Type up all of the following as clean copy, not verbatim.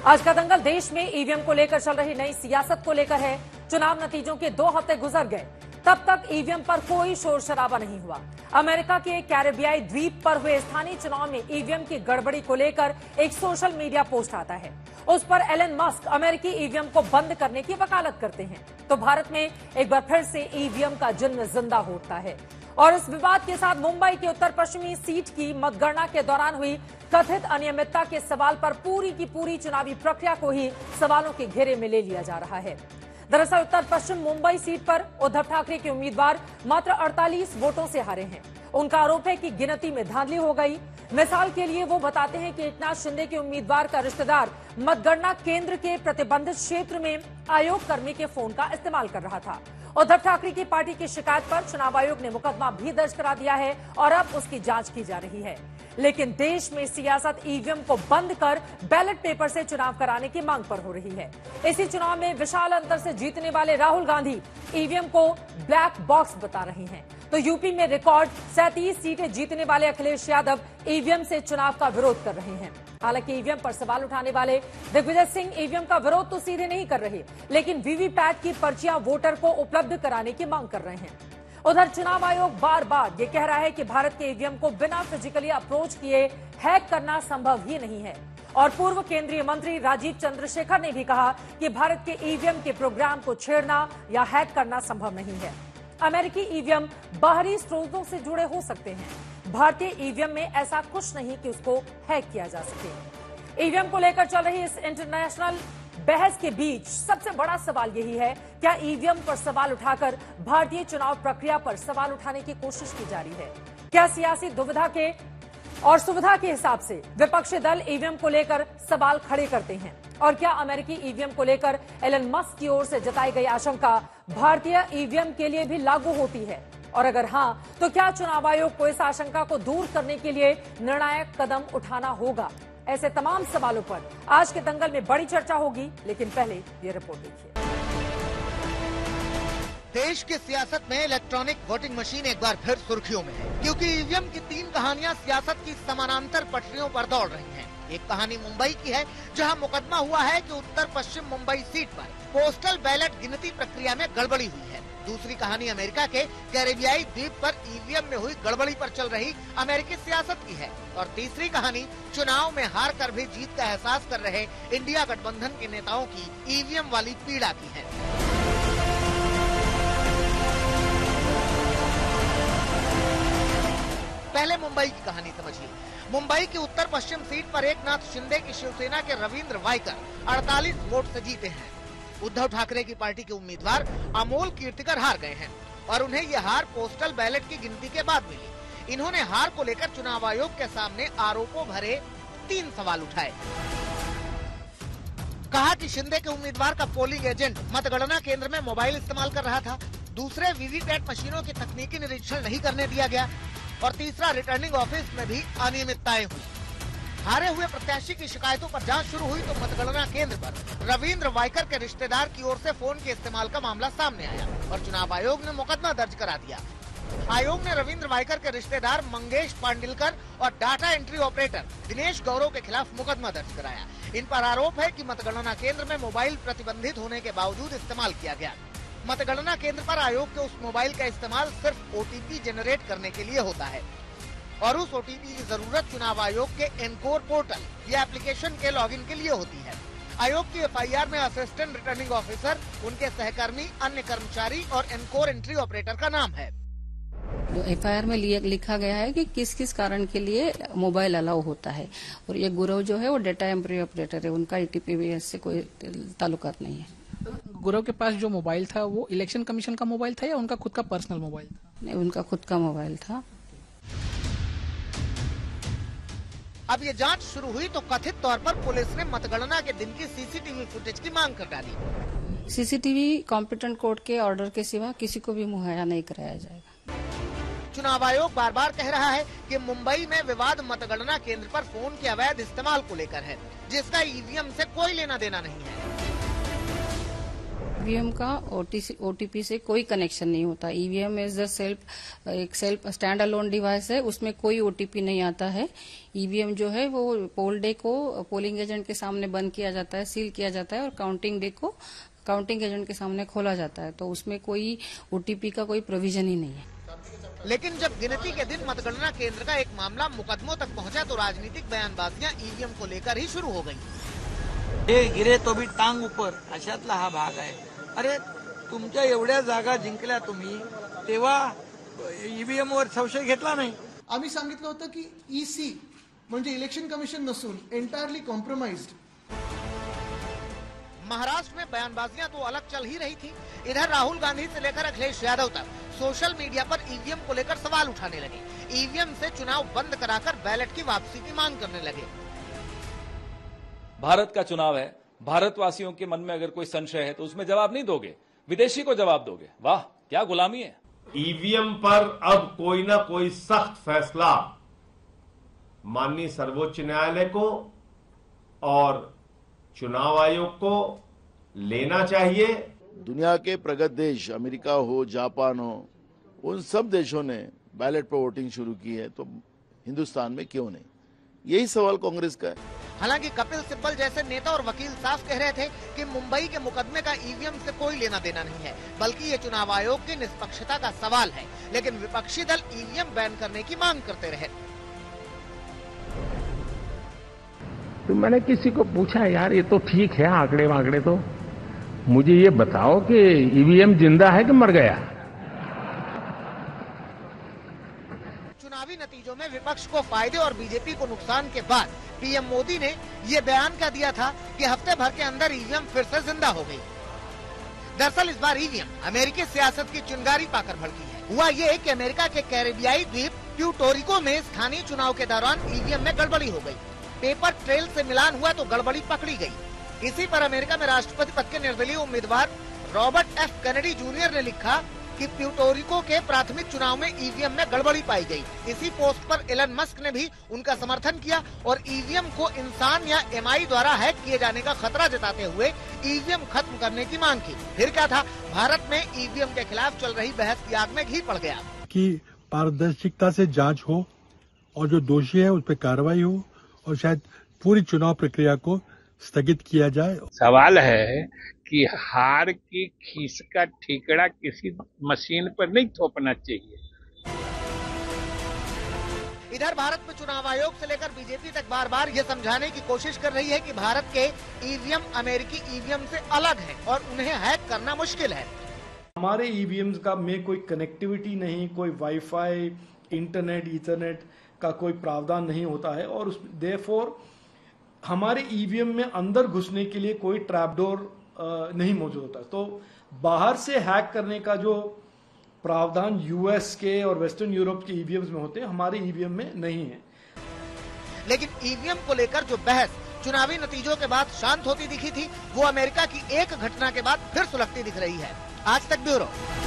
आज का दंगल देश में ईवीएम को लेकर चल रही नई सियासत को लेकर है। चुनाव नतीजों के 2 हफ्ते गुजर गए, तब तक ईवीएम पर कोई शोर शराबा नहीं हुआ। अमेरिका के कैरेबियाई द्वीप पर हुए स्थानीय चुनाव में ईवीएम की गड़बड़ी को लेकर एक सोशल मीडिया पोस्ट आता है। उस पर एलन मस्क अमेरिकी ईवीएम को बंद करने की वकालत करते हैं। तो भारत में एक बार फिर से ईवीएम का जुल्म जिंदा होता है और इस विवाद के साथ मुंबई की उत्तर पश्चिमी सीट की मतगणना के दौरान हुई कथित अनियमितता के सवाल पर पूरी की पूरी चुनावी प्रक्रिया को ही सवालों के घेरे में ले लिया जा रहा है। दरअसल उत्तर पश्चिम मुंबई सीट पर उद्धव ठाकरे के उम्मीदवार मात्र 48 वोटों से हारे हैं। उनका आरोप है कि गिनती में धांधली हो गई। मिसाल के लिए वो बताते हैं कि एकनाथ शिंदे के उम्मीदवार का रिश्तेदार मतगणना केंद्र के प्रतिबंधित क्षेत्र में आयोग कर्मी के फोन का इस्तेमाल कर रहा था। उद्धव ठाकरे की पार्टी की शिकायत पर चुनाव आयोग ने मुकदमा भी दर्ज करा दिया है और अब उसकी जांच की जा रही है। लेकिन देश में सियासत ईवीएम को बंद कर बैलेट पेपर से चुनाव कराने की मांग पर हो रही है। इसी चुनाव में विशाल अंतर से जीतने वाले राहुल गांधी ईवीएम को ब्लैक बॉक्स बता रहे हैं, तो यूपी में रिकॉर्ड 37 सीटें जीतने वाले अखिलेश यादव ईवीएम से चुनाव का विरोध कर रहे हैं। हालांकि ईवीएम पर सवाल उठाने वाले दिग्विजय सिंह ईवीएम का विरोध तो सीधे नहीं कर रहे, लेकिन वीवीपैट की पर्चियां वोटर को उपलब्ध कराने की मांग कर रहे हैं। उधर चुनाव आयोग बार बार ये कह रहा है कि भारत के ईवीएम को बिना फिजिकली अप्रोच किए हैक करना संभव ही नहीं है। और पूर्व केंद्रीय मंत्री राजीव चंद्रशेखर ने भी कहा कि भारत के ईवीएम के प्रोग्राम को छेड़ना या हैक करना संभव नहीं है। अमेरिकी ईवीएम बाहरी स्रोतों से जुड़े हो सकते हैं, भारतीय ईवीएम में ऐसा कुछ नहीं कि उसको हैक किया जा सके। ईवीएम को लेकर चल रही इस इंटरनेशनल बहस के बीच सबसे बड़ा सवाल यही है, क्या ईवीएम पर सवाल उठाकर भारतीय चुनाव प्रक्रिया पर सवाल उठाने की कोशिश की जा रही है? क्या सियासी दुविधा के और सुविधा के हिसाब से विपक्षी दल ईवीएम को लेकर सवाल खड़े करते हैं? और क्या अमेरिकी ईवीएम को लेकर एलन मस्क की ओर से जताई गई आशंका भारतीय ईवीएम के लिए भी लागू होती है? और अगर हां, तो क्या चुनाव आयोग को इस आशंका को दूर करने के लिए निर्णायक कदम उठाना होगा? ऐसे तमाम सवालों पर आज के दंगल में बड़ी चर्चा होगी, लेकिन पहले ये रिपोर्ट देखिए। देश की सियासत में इलेक्ट्रॉनिक वोटिंग मशीन एक बार फिर सुर्खियों में है, क्योंकि ईवीएम की 3 कहानियां सियासत की समानांतर पटरियों पर दौड़ रही हैं। एक कहानी मुंबई की है, जहां मुकदमा हुआ है कि उत्तर पश्चिम मुंबई सीट पर पोस्टल बैलेट गिनती प्रक्रिया में गड़बड़ी हुई है। दूसरी कहानी अमेरिका के कैरेबियाई द्वीप पर ईवीएम में हुई गड़बड़ी पर चल रही अमेरिकी सियासत की है। और तीसरी कहानी चुनाव में हार कर भी जीत का एहसास कर रहे इंडिया गठबंधन के नेताओं की ईवीएम वाली पीड़ा की है। पहले मुंबई की कहानी समझिए। मुंबई की उत्तर पश्चिम सीट पर एकनाथ शिंदे की शिवसेना के रविंद्र वायकर 48 वोट से जीते हैं। उद्धव ठाकरे की पार्टी के उम्मीदवार अमोल कीर्तिकर हार गए हैं और उन्हें यह हार पोस्टल बैलेट की गिनती के बाद मिली। इन्होंने हार को लेकर चुनाव आयोग के सामने आरोपों भरे 3 सवाल उठाए। कहा कि शिंदे के उम्मीदवार का पोलिंग एजेंट मतगणना केंद्र में मोबाइल इस्तेमाल कर रहा था। दूसरे, वीवीपैट मशीनों की तकनीकी निरीक्षण नहीं करने दिया गया। और तीसरा, रिटर्निंग ऑफिस में भी अनियमितताएं हुई। हारे हुए प्रत्याशी की शिकायतों पर जांच शुरू हुई तो मतगणना केंद्र पर रविंद्र वायकर के रिश्तेदार की ओर से फोन के इस्तेमाल का मामला सामने आया और चुनाव आयोग ने मुकदमा दर्ज करा दिया। आयोग ने रविंद्र वायकर के रिश्तेदार मंगेश पांडिलकर और data entry operator Dinesh Gaurav के खिलाफ मुकदमा दर्ज कराया। इन पर आरोप है कि मतगणना केंद्र में मोबाइल प्रतिबंधित होने के बावजूद इस्तेमाल किया गया। मतगणना केंद्र पर आयोग के उस मोबाइल का इस्तेमाल सिर्फ ओटीपी जनरेट करने के लिए होता है और उस ओटीपी की जरूरत चुनाव आयोग के एनकोर पोर्टल या एप्लीकेशन के लॉगिन के लिए होती है। आयोग की एफआईआर में असिस्टेंट रिटर्निंग ऑफिसर, उनके सहकर्मी, अन्य कर्मचारी और एनकोर एंट्री ऑपरेटर का नाम है। जो एफआईआर में लिखा गया है कि किस किस कारण के लिए मोबाइल अलाउ होता है और ये गुरव जो है वो डेटा एंट्री ऑपरेटर है, उनका ईटीपीवीएस से कोई ताल्लुकात नहीं है। गुरव के पास जो मोबाइल था वो इलेक्शन कमीशन का मोबाइल था या उनका खुद का पर्सनल मोबाइल था? नहीं, उनका खुद का मोबाइल था। अब ये जांच शुरू हुई तो कथित तौर पर पुलिस ने मतगणना के दिन की सीसीटीवी फुटेज की मांग कर डाली। सीसीटीवी कॉम्पिटेंट कोर्ट के ऑर्डर के सिवा किसी को भी मुहैया नहीं कराया जाएगा। चुनाव आयोग बार बार कह रहा है कि मुंबई में विवाद मतगणना केंद्र पर फोन के अवैध इस्तेमाल को लेकर है, जिसका ईवीएम से कोई लेना देना नहीं है। ईवीएम का ओटीपी से कोई कनेक्शन नहीं होता। EVM is the self standalone device है, उसमें कोई ओटीपी नहीं आता है। ईवीएम जो है वो पोल डे को पोलिंग एजेंट के सामने बंद किया जाता है, सील किया जाता है और काउंटिंग डे को काउंटिंग एजेंट के सामने खोला जाता है, तो उसमें कोई ओटीपी का कोई प्रोविजन ही नहीं है। लेकिन जब गिनती के दिन मतगणना केंद्र का एक मामला मुकदमों तक पहुंचा तो राजनीतिक बयानबाजियां ईवीएम को लेकर ही शुरू हो गई। हे गिरे तो भी टांग ऊपर अशातला हा भाग आहे। अरे तुमच्या एवढ्या जागा जिंकल्या तुम्ही, तेव्हा ईव्हीएम वर संशय घेतला नाही। आम्ही सांगितलं होतं की ईसी म्हणजे इलेक्शन कमिशन नसून एंटायरली कॉम्प्रोमाइज्ड। महाराष्ट्र में बयानबाजियां तो अलग चल ही रही थी, इधर राहुल गांधी से लेकर अखिलेश यादव तक सोशल मीडिया पर ईवीएम को लेकर सवाल उठाने लगे। ईवीएम से चुनाव बंद कराकर बैलेट की वापसी की मांग करने लगे। भारत का चुनाव है, भारतवासियों के मन में अगर कोई संशय है तो उसमें जवाब नहीं दोगे, विदेशी को जवाब दोगे। वाह, क्या गुलामी है। ईवीएम पर अब कोई ना कोई सख्त फैसला माननीय सर्वोच्च न्यायालय को और चुनाव आयोग को लेना चाहिए। दुनिया के प्रगत देश अमेरिका हो, जापान हो, उन सब देशों ने बैलेट पर वोटिंग शुरू की है, तो हिंदुस्तान में क्यों नहीं? यही सवाल कांग्रेस का है। हालांकि कपिल सिब्बल जैसे नेता और वकील साफ कह रहे थे कि मुंबई के मुकदमे का ईवीएम से कोई लेना देना नहीं है, बल्कि ये चुनाव आयोग की निष्पक्षता का सवाल है। लेकिन विपक्षी दल ईवीएम बैन करने की मांग करते रहे। तो मैंने किसी को पूछा, यार ये तो ठीक है आंकड़े वांकड़े, तो मुझे ये बताओ कि ईवीएम जिंदा है कि मर गया? चुनावी नतीजों में विपक्ष को फायदे और बीजेपी को नुकसान के बाद पीएम मोदी ने ये बयान कर दिया था कि हफ्ते भर के अंदर ईवीएम फिर से जिंदा हो गई। दरअसल इस बार ईवीएम अमेरिकी सियासत की चिंगारी पाकर भड़की है। हुआ ये कि अमेरिका के कैरेबियाई द्वीप प्यूर्टोरिको में स्थानीय चुनाव के दौरान ईवीएम में गड़बड़ी हो गई। पेपर ट्रेल से मिलान हुआ तो गड़बड़ी पकड़ी गई। इसी पर अमेरिका में राष्ट्रपति पद के निर्दलीय उम्मीदवार रॉबर्ट एफ कैनेडी जूनियर ने लिखा कि प्यूर्टोरिको के प्राथमिक चुनाव में ईवीएम में गड़बड़ी पाई गई। इसी पोस्ट पर एलन मस्क ने भी उनका समर्थन किया और ईवीएम को इंसान या एमआई द्वारा हैक किए जाने का खतरा जताते हुए ईवीएम खत्म करने की मांग की। फिर क्या था, भारत में ईवीएम के खिलाफ चल रही बहस की आग में घी पड़ गया कि पारदर्शिता से जांच हो और जो दोषी है उस पर कार्रवाई हो और शायद पूरी चुनाव प्रक्रिया को स्थगित किया जाए। सवाल है कि हार की खीस का ठीकरा किसी मशीन पर नहीं थोपना चाहिए। इधर भारत में चुनाव आयोग से लेकर बीजेपी तक बार बार ये समझाने की कोशिश कर रही है कि भारत के ईवीएम अमेरिकी ईवीएम से अलग है और उन्हें हैक करना मुश्किल है। हमारे ईवीएम का में कोई कनेक्टिविटी नहीं, कोई वाईफाई, इंटरनेट, ईथरनेट का कोई प्रावधान नहीं होता है और देयरफॉर हमारे ईवीएम में अंदर घुसने के लिए कोई ट्रैपडोर नहीं मौजूद होता। तो बाहर से हैक करने का जो प्रावधान यूएस के और वेस्टर्न यूरोप के ईवीएम में होते हैं, हमारे ईवीएम में नहीं है। लेकिन ईवीएम को लेकर जो बहस चुनावी नतीजों के बाद शांत होती दिखी थी, वो अमेरिका की एक घटना के बाद फिर सुलगती दिख रही है। आज तक ब्यूरो।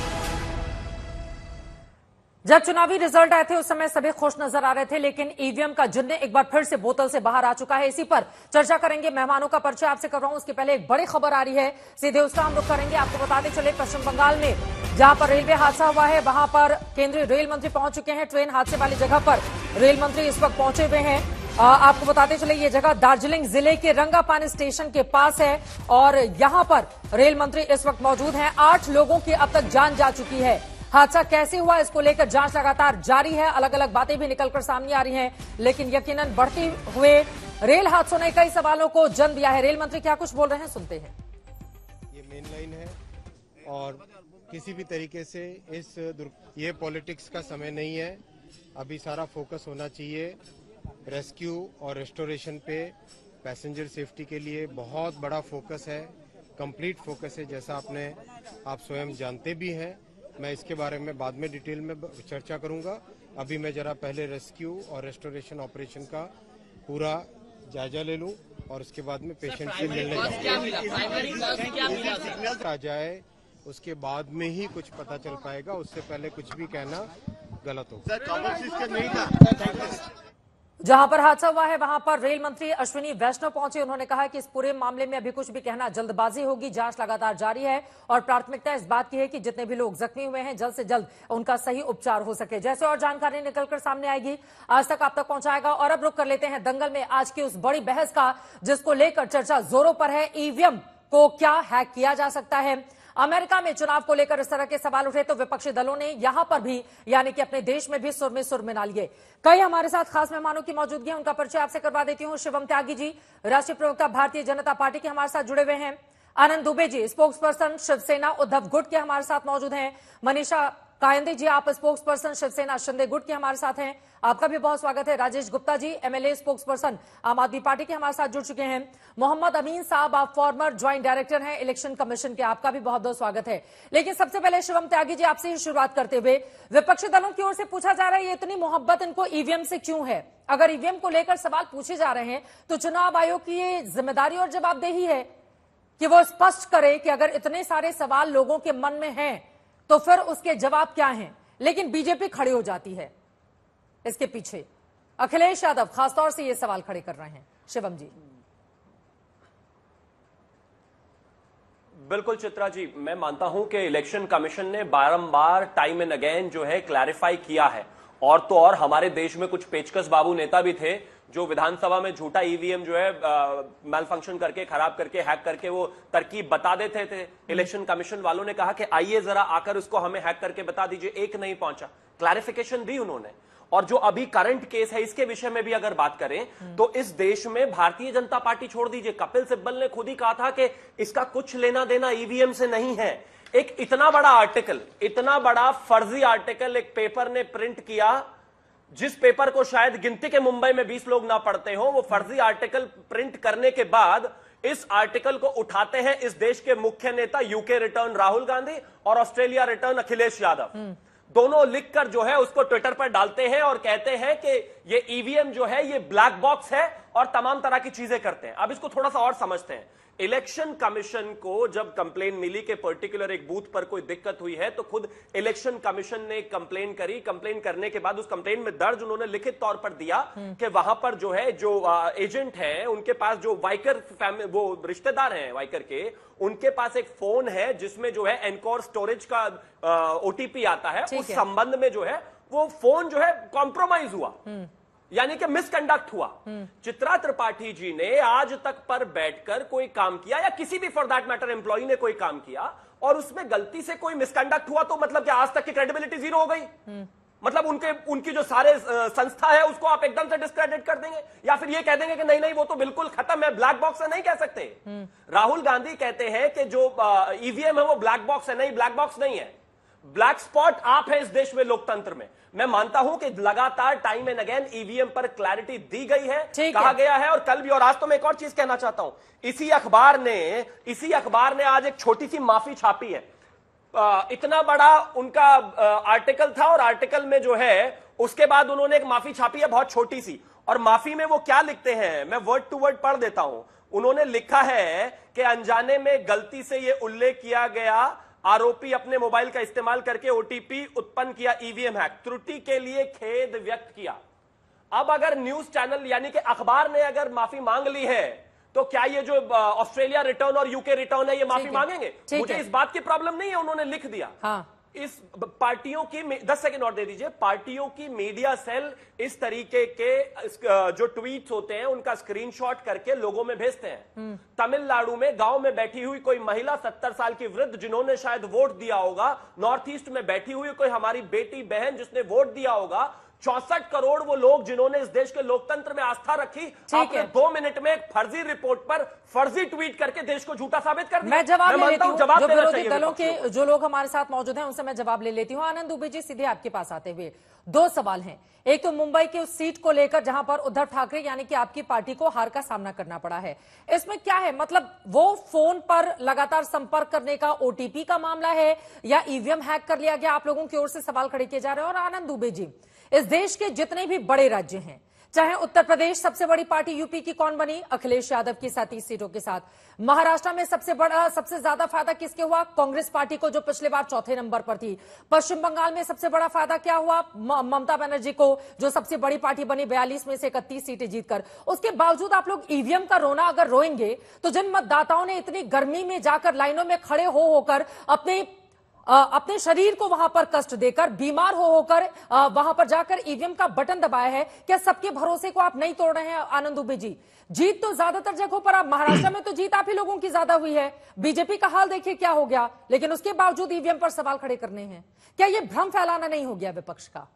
जब चुनावी रिजल्ट आए थे उस समय सभी खुश नजर आ रहे थे, लेकिन ईवीएम का जुन्ने एक बार फिर से बोतल से बाहर आ चुका है। इसी पर चर्चा करेंगे। मेहमानों का परिचय आपसे कर रहा हूं, उसके पहले एक बड़ी खबर आ रही है, सीधे उसका हम रुख करेंगे। आपको बताते चले, पश्चिम बंगाल में जहां पर रेलवे हादसा हुआ है वहां पर केंद्रीय रेल मंत्री पहुंच चुके हैं। ट्रेन हादसे वाली जगह पर रेल मंत्री इस वक्त पहुंचे हुए हैं। आपको बताते चले, ये जगह दार्जिलिंग जिले के रंगापानी स्टेशन के पास है और यहां पर रेल मंत्री इस वक्त मौजूद हैं। 8 लोगों की अब तक जान जा चुकी है। हादसा कैसे हुआ इसको लेकर जांच लगातार जारी है। अलग अलग बातें भी निकलकर सामने आ रही हैं, लेकिन यकीनन बढ़ते हुए रेल हादसों ने कई सवालों को जन्म दिया है। रेल मंत्री क्या कुछ बोल रहे हैं, सुनते हैं। ये मेन लाइन है और किसी भी तरीके से ये पॉलिटिक्स का समय नहीं है। अभी सारा फोकस होना चाहिए रेस्क्यू और रेस्टोरेशन पे। पैसेंजर सेफ्टी के लिए बहुत बड़ा फोकस है, कंप्लीट फोकस है, जैसा आप स्वयं जानते भी हैं। मैं इसके बारे में बाद में डिटेल में चर्चा करूंगा। अभी मैं जरा पहले रेस्क्यू और रेस्टोरेशन ऑपरेशन का पूरा जायजा ले लूं और उसके बाद में पेशेंट से मिलने आ जाए, उसके बाद में ही कुछ पता चल पाएगा। उससे पहले कुछ भी कहना गलत होगा। जहां पर हादसा हुआ है वहां पर रेल मंत्री अश्विनी वैष्णव पहुंचे। उन्होंने कहा कि इस पूरे मामले में अभी कुछ भी कहना जल्दबाजी होगी, जांच लगातार जारी है और प्राथमिकता इस बात की है कि जितने भी लोग जख्मी हुए हैं जल्द से जल्द उनका सही उपचार हो सके। जैसे और जानकारी निकलकर सामने आएगी आज तक आप तक पहुंचाएगा। और अब रुक कर लेते हैं दंगल में आज की उस बड़ी बहस का जिसको लेकर चर्चा जोरों पर है। ईवीएम को क्या हैक किया जा सकता है? अमेरिका में चुनाव को लेकर इस तरह के सवाल उठे तो विपक्षी दलों ने यहां पर भी यानी कि अपने देश में भी सुर मिला लिए। कई हमारे साथ खास मेहमानों की मौजूदगी है, उनका परिचय आपसे करवा देती हूं। शिवम त्यागी जी, राष्ट्रीय प्रवक्ता भारतीय जनता पार्टी के हमारे साथ जुड़े हुए हैं। आनंद दुबे जी, स्पोक्स पर्सन शिवसेना उद्धव गुट के हमारे साथ मौजूद हैं। मनीषा कायंदे जी, आप स्पोक्स पर्सन शिवसेना शिंदे गुट के हमारे साथ हैं, आपका भी बहुत स्वागत है। Rajesh Gupta ji, MLA spokesperson Aam Aadmi party के हमारे साथ जुड़ चुके हैं। मोहम्मद अमीन साहब, आप फॉर्मर ज्वाइंट डायरेक्टर हैं इलेक्शन कमीशन के, आपका भी बहुत बहुत स्वागत है। लेकिन सबसे पहले शिवम त्यागी जी, आपसे ही शुरुआत करते हुए विपक्षी दलों की ओर से पूछा जा रहा है ये इतनी मोहब्बत इनको ईवीएम से क्यों है? अगर ईवीएम को लेकर सवाल पूछे जा रहे हैं तो चुनाव आयोग की ये जिम्मेदारी और जवाबदेही है कि वो स्पष्ट करे कि अगर इतने सारे सवाल लोगों के मन में हैं तो फिर उसके जवाब क्या हैं। लेकिन बीजेपी खड़ी हो जाती है इसके पीछे। अखिलेश यादव खासतौर से ये सवाल खड़े कर रहे हैं। शिवम जी। बिल्कुल चित्रा जी, मैं मानता हूं कि इलेक्शन कमीशन ने बारंबार टाइम एंड अगेन जो है क्लैरिफाई किया है। और तो और हमारे देश में कुछ पेचकस बाबू नेता भी थे जो विधानसभा में झूठा ईवीएम जो है मैल फंक्शन करके, खराब करके, हैक करके वो तरकीब बता देते थे। इलेक्शन कमीशन वालों ने कहा कि आइए जरा आकर उसको हमें हैक करके बता दीजिए, एक नहीं पहुंचा। क्लैरिफिकेशन दी उन्होंने। और जो अभी करंट केस है इसके विषय में भी अगर बात करें तो इस देश में भारतीय जनता पार्टी छोड़ दीजिए, कपिल सिब्बल ने खुद ही कहा था कि इसका कुछ लेना देना ईवीएम से नहीं है। एक इतना बड़ा आर्टिकल, इतना बड़ा फर्जी आर्टिकल एक पेपर ने प्रिंट किया जिस पेपर को शायद गिनती के मुंबई में 20 लोग ना पढ़ते हो, वो फर्जी आर्टिकल प्रिंट करने के बाद इस आर्टिकल को उठाते हैं इस देश के मुख्य नेता, यूके रिटर्न राहुल गांधी और ऑस्ट्रेलिया रिटर्न अखिलेश यादव। दोनों लिखकर जो है उसको ट्विटर पर डालते हैं और कहते हैं कि ये ईवीएम जो है ये ब्लैक बॉक्स है और तमाम तरह की चीजें करते हैं। अब इसको थोड़ा सा और समझते हैं। इलेक्शन कमीशन को जब कंप्लेन मिली कि पर्टिकुलर एक बूथ पर कोई दिक्कत हुई है तो खुद इलेक्शन कमीशन ने कंप्लेन करी। कंप्लेन करने के बाद उस कंप्लेन में दर्ज उन्होंने लिखित तौर पर दिया कि वहां पर जो है जो एजेंट हैं उनके पास जो वाइकर वो रिश्तेदार हैं वाइकर के, उनके पास एक फोन है जिसमें जो है एनकोर स्टोरेज का ओटीपी आता है। उस संबंध में जो है वो फोन जो है कॉम्प्रोमाइज हुआ, यानी कि मिसकंडक्ट हुआ। चित्रा त्रिपाठी जी ने आज तक पर बैठकर कोई काम किया या किसी भी फॉर दैट मैटर एम्प्लॉय ने कोई काम किया और उसमें गलती से कोई मिसकंडक्ट हुआ तो मतलब कि आज तक की क्रेडिबिलिटी जीरो हो गई। मतलब उनकी जो सारे संस्था है उसको आप एकदम से डिस्क्रेडिट कर देंगे या फिर ये कह देंगे कि नहीं नहीं वो तो बिल्कुल खत्म है, ब्लैक बॉक्स है, नहीं कह सकते। राहुल गांधी कहते हैं कि जो ईवीएम है वो ब्लैक बॉक्स है। नहीं, ब्लैक बॉक्स नहीं है, ब्लैक स्पॉट आप है इस देश में लोकतंत्र में। मैं मानता हूं कि लगातार टाइम एंड अगेन ईवीएम पर क्लैरिटी दी गई है, कहा गया है और कल भी। और आज तो मैं एक और चीज कहना चाहता हूं, इसी अखबार ने आज एक छोटी सी माफी छापी है। इतना बड़ा उनका आर्टिकल था और आर्टिकल में जो है उसके बाद उन्होंने एक माफी छापी है बहुत छोटी सी। और माफी में वो क्या लिखते हैं, मैं वर्ड टू वर्ड पढ़ देता हूं। उन्होंने लिखा है कि अनजाने में गलती से यह उल्लेख किया गया, आरोपी अपने मोबाइल का इस्तेमाल करके ओटीपी उत्पन्न किया, ईवीएम हैक, त्रुटि के लिए खेद व्यक्त किया। अब अगर न्यूज चैनल यानी कि अखबार ने अगर माफी मांग ली है तो क्या ये जो ऑस्ट्रेलिया रिटर्न और यूके रिटर्न है ये माफी मांगेंगे? मुझे इस बात की प्रॉब्लम नहीं है, उन्होंने लिख दिया। हाँ। इस पार्टियों की 10 सेकंड और दे दीजिए। पार्टियों की मीडिया सेल इस तरीके के जो ट्वीट्स होते हैं उनका स्क्रीनशॉट करके लोगों में भेजते हैं। तमिलनाडु में गांव में बैठी हुई कोई महिला 70 साल की वृद्ध जिन्होंने शायद वोट दिया होगा, नॉर्थ ईस्ट में बैठी हुई कोई हमारी बेटी बहन जिसने वोट दिया होगा, 64 करोड़ वो लोग जिन्होंने इस देश के लोकतंत्र में आस्था रखी, आपने 2 मिनट में एक फर्जी रिपोर्ट पर फर्जी ट्वीट करके देश को झूठा साबित कर दिया। मैं जवाब ले लेती हूं। जो विरोधी दलों के जो लोग हमारे साथ मौजूद हैं उनसे मैं जवाब ले लेती हूं। आनंद दुबे जी, सीधे आपके पास आते हुए 2 सवाल हैं। एक तो मुंबई की उस सीट को लेकर जहां पर उद्धव ठाकरे यानी कि आपकी पार्टी को हार का सामना करना पड़ा है, इसमें क्या है? मतलब वो फोन पर लगातार संपर्क करने का ओटीपी का मामला है या ईवीएम हैक कर लिया गया? आप लोगों की ओर से सवाल खड़े किए जा रहे हैं। और आनंद दुबे जी, इस देश के जितने भी बड़े राज्य हैं, चाहे उत्तर प्रदेश सबसे बड़ी पार्टी यूपी की कौन बनी, अखिलेश यादव की 37 सीटों के साथ। महाराष्ट्र में सबसे ज्यादा फायदा किसके हुआ, कांग्रेस पार्टी को जो पिछले बार चौथे नंबर पर थी। पश्चिम बंगाल में सबसे बड़ा फायदा क्या हुआ, ममता बनर्जी को, जो सबसे बड़ी पार्टी बनी 42 में से 31 सीटें जीतकर। उसके बावजूद आप लोग ईवीएम का रोना अगर रोएंगे तो जिन मतदाताओं ने इतनी गर्मी में जाकर लाइनों में खड़े होकर अपने शरीर को वहां पर कष्ट देकर, बीमार होकर वहां पर जाकर ईवीएम का बटन दबाया है, क्या सबके भरोसे को आप नहीं तोड़ रहे हैं आनंद दुबे जी? जीत तो ज्यादातर जगहों पर, आप महाराष्ट्र में तो जीत आप ही लोगों की ज्यादा हुई है। बीजेपी का हाल देखिए क्या हो गया, लेकिन उसके बावजूद ईवीएम पर सवाल खड़े करने हैं। क्या ये भ्रम फैलाना नहीं हो गया विपक्ष का?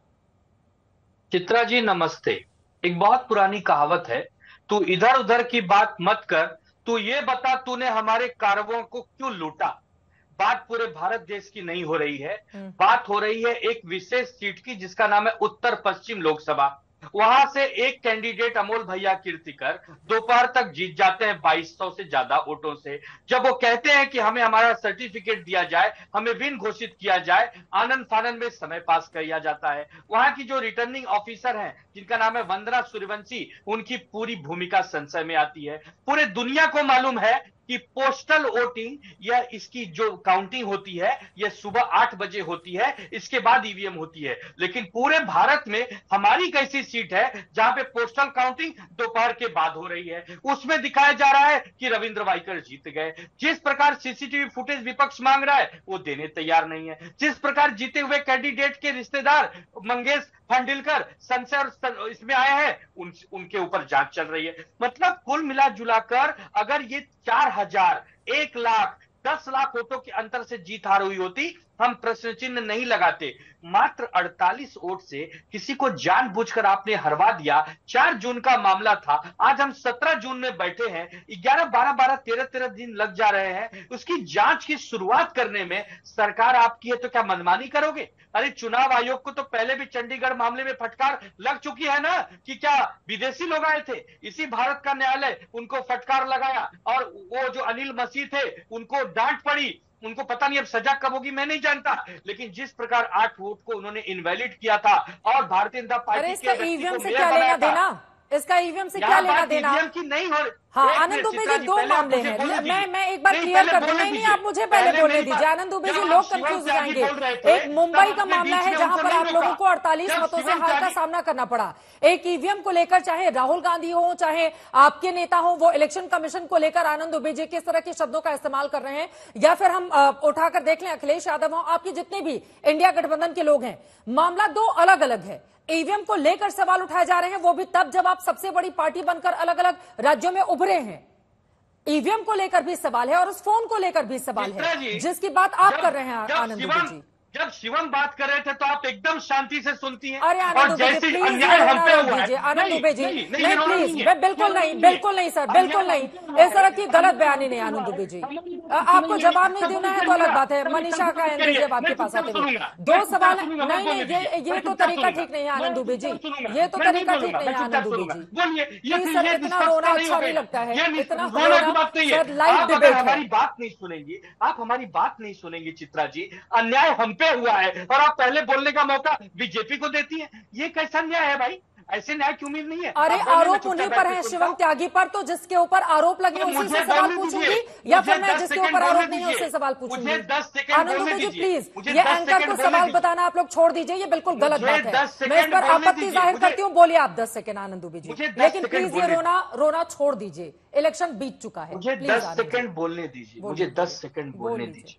चित्रा जी नमस्ते। एक बहुत पुरानी कहावत है, तू इधर उधर की बात मत कर, तू ये बता तूने हमारे कारवां को क्यों लूटा। बात पूरे भारत देश की नहीं हो रही है, बात हो रही है एक विशेष सीट की जिसका नाम है उत्तर पश्चिम लोकसभा। वहां से एक कैंडिडेट अमोल भैया कीर्तिकर दोपहर तक जीत जाते हैं 2200 से ज्यादा वोटों से। जब वो कहते हैं कि हमें हमारा सर्टिफिकेट दिया जाए, हमें विन घोषित किया जाए, आनंद फानंद में समय पास किया जाता है। वहां की जो रिटर्निंग ऑफिसर हैं जिनका नाम है वंदना सूर्यवंशी, उनकी पूरी भूमिका संशय में आती है। पूरे दुनिया को मालूम है कि पोस्टल वोटिंग या इसकी जो काउंटिंग होती है यह सुबह 8 बजे होती है, इसके बाद ईवीएम होती है। लेकिन पूरे भारत में हमारी कैसी सीट है जहां पे पोस्टल काउंटिंग दोपहर के बाद हो रही है, उसमें दिखाया जा रहा है कि रविंद्र वाइकर जीत गए। जिस प्रकार सीसीटीवी फुटेज विपक्ष मांग रहा है वो देने तैयार नहीं है। जिस प्रकार जीते हुए कैंडिडेट के रिश्तेदार मंगेश फंडिलकर संशय और इसमें आए हैं, उनके ऊपर जांच चल रही है। मतलब कुल मिला जुलाकर अगर ये 4000, 1 लाख, 10 लाख वोटों के अंतर से जीत हार हुई होती, हम प्रश्न चिन्ह नहीं लगाते। मात्र 48 वोट से किसी को जानबूझकर आपने हरवा दिया। 4 जून का मामला था, आज हम 17 जून में बैठे हैं, 11, 12, 13 दिन लग जा रहे हैं। उसकी जांच की शुरुआत करने में सरकार आपकी है तो क्या मनमानी करोगे? अरे चुनाव आयोग को तो पहले भी चंडीगढ़ मामले में फटकार लग चुकी है ना, कि क्या विदेशी लोग आए थे। इसी भारत का न्यायालय उनको फटकार लगाया और वो जो अनिल मसीह थे उनको डांट पड़ी। उनको पता नहीं अब सजा कब होगी मैं नहीं जानता, लेकिन जिस प्रकार 8 वोट को उन्होंने इनवैलिड किया था और भारतीय जनता पार्टी के ईवीएम से क्या लेना देना, इसका ईवीएम से क्या लेना देना की नहीं हो। हाँ आनंद दुबे जी, 2 मामले हैं। मैं एक बार क्लियर कर दूं। नहीं, आप मुझे पहले बोलने दीजिए आनंद दुबे जी, लोग कंफ्यूज हो जाएंगे। एक मुंबई का मामला है जहां पर आप लोगों को 48 मतों से हार का सामना करना पड़ा। एक ईवीएम को लेकर चाहे राहुल गांधी हो, चाहे आपके नेता हो, वो इलेक्शन कमीशन को लेकर आनंद दुबे जी किस तरह के शब्दों का इस्तेमाल कर रहे हैं, या फिर हम उठाकर देख लें अखिलेश यादव हो, आपके जितने भी इंडिया गठबंधन के लोग हैं, मामला 2 अलग अलग है। ईवीएम को लेकर सवाल उठाए जा रहे हैं, वो भी तब जब आप सबसे बड़ी पार्टी बनकर अलग अलग राज्यों में उभरे हैं। ईवीएम को लेकर भी सवाल है और उस फोन को लेकर भी सवाल है जिसकी बात आप कर रहे हैं आनंद दुबे जी। जब शिवम बात कर रहे थे तो आप एकदम शांति से सुनती हैं। अरे आनंद दुबे जी प्लीज, आनंद दुबे जी नहीं प्लीज, बिल्कुल नहीं सर, बिल्कुल नहीं, इस तरह की गलत बयानी नहीं आनंद दुबे जी। आपको जवाब नहीं देना है तो अलग बात है। मनीषा का जब आपके पास आते हुए 2 सवाल, नहीं ये तो तरीका ठीक नहीं है आनंद दुबे जी, ये तो तरीका ठीक नहीं है आनंद दुबे जी। सर इतना रोना अच्छा नहीं लगता है, इतना सर लाइव डिबेट है। हमारी बात नहीं सुनेंगी आप, हमारी बात नहीं सुनेंगी चित्रा जी। अन्याय हम पे हुआ है और आप पहले बोलने का मौका बीजेपी को देती हैं। ये कैसा न्याय है भाई? ऐसे न्याय की उम्मीद नहीं है। अरे आरोप उन्हीं पर है शिवम त्यागी पर, तो जिसके ऊपर आरोप लगे उसी से सवाल पूछूंगी, या फिर मैं जिसके ऊपर आरोप नहीं है उससे सवाल पूछूंगी। आनंद दुबे जी प्लीज, ये एंकर को सवाल बताना आप लोग छोड़ दीजिए, ये बिल्कुल गलत बात है। मैं इस पर आपत्ति जाहिर करती हूँ, बोलिए आप 10 सेकंड आनंद दुबे जी, लेकिन प्लीज ये रोना छोड़ दीजिए, इलेक्शन बीत चुका है। मुझे 10 सेकंड बोलने दीजिए, मुझे 10 सेकंड बोलने दीजिए।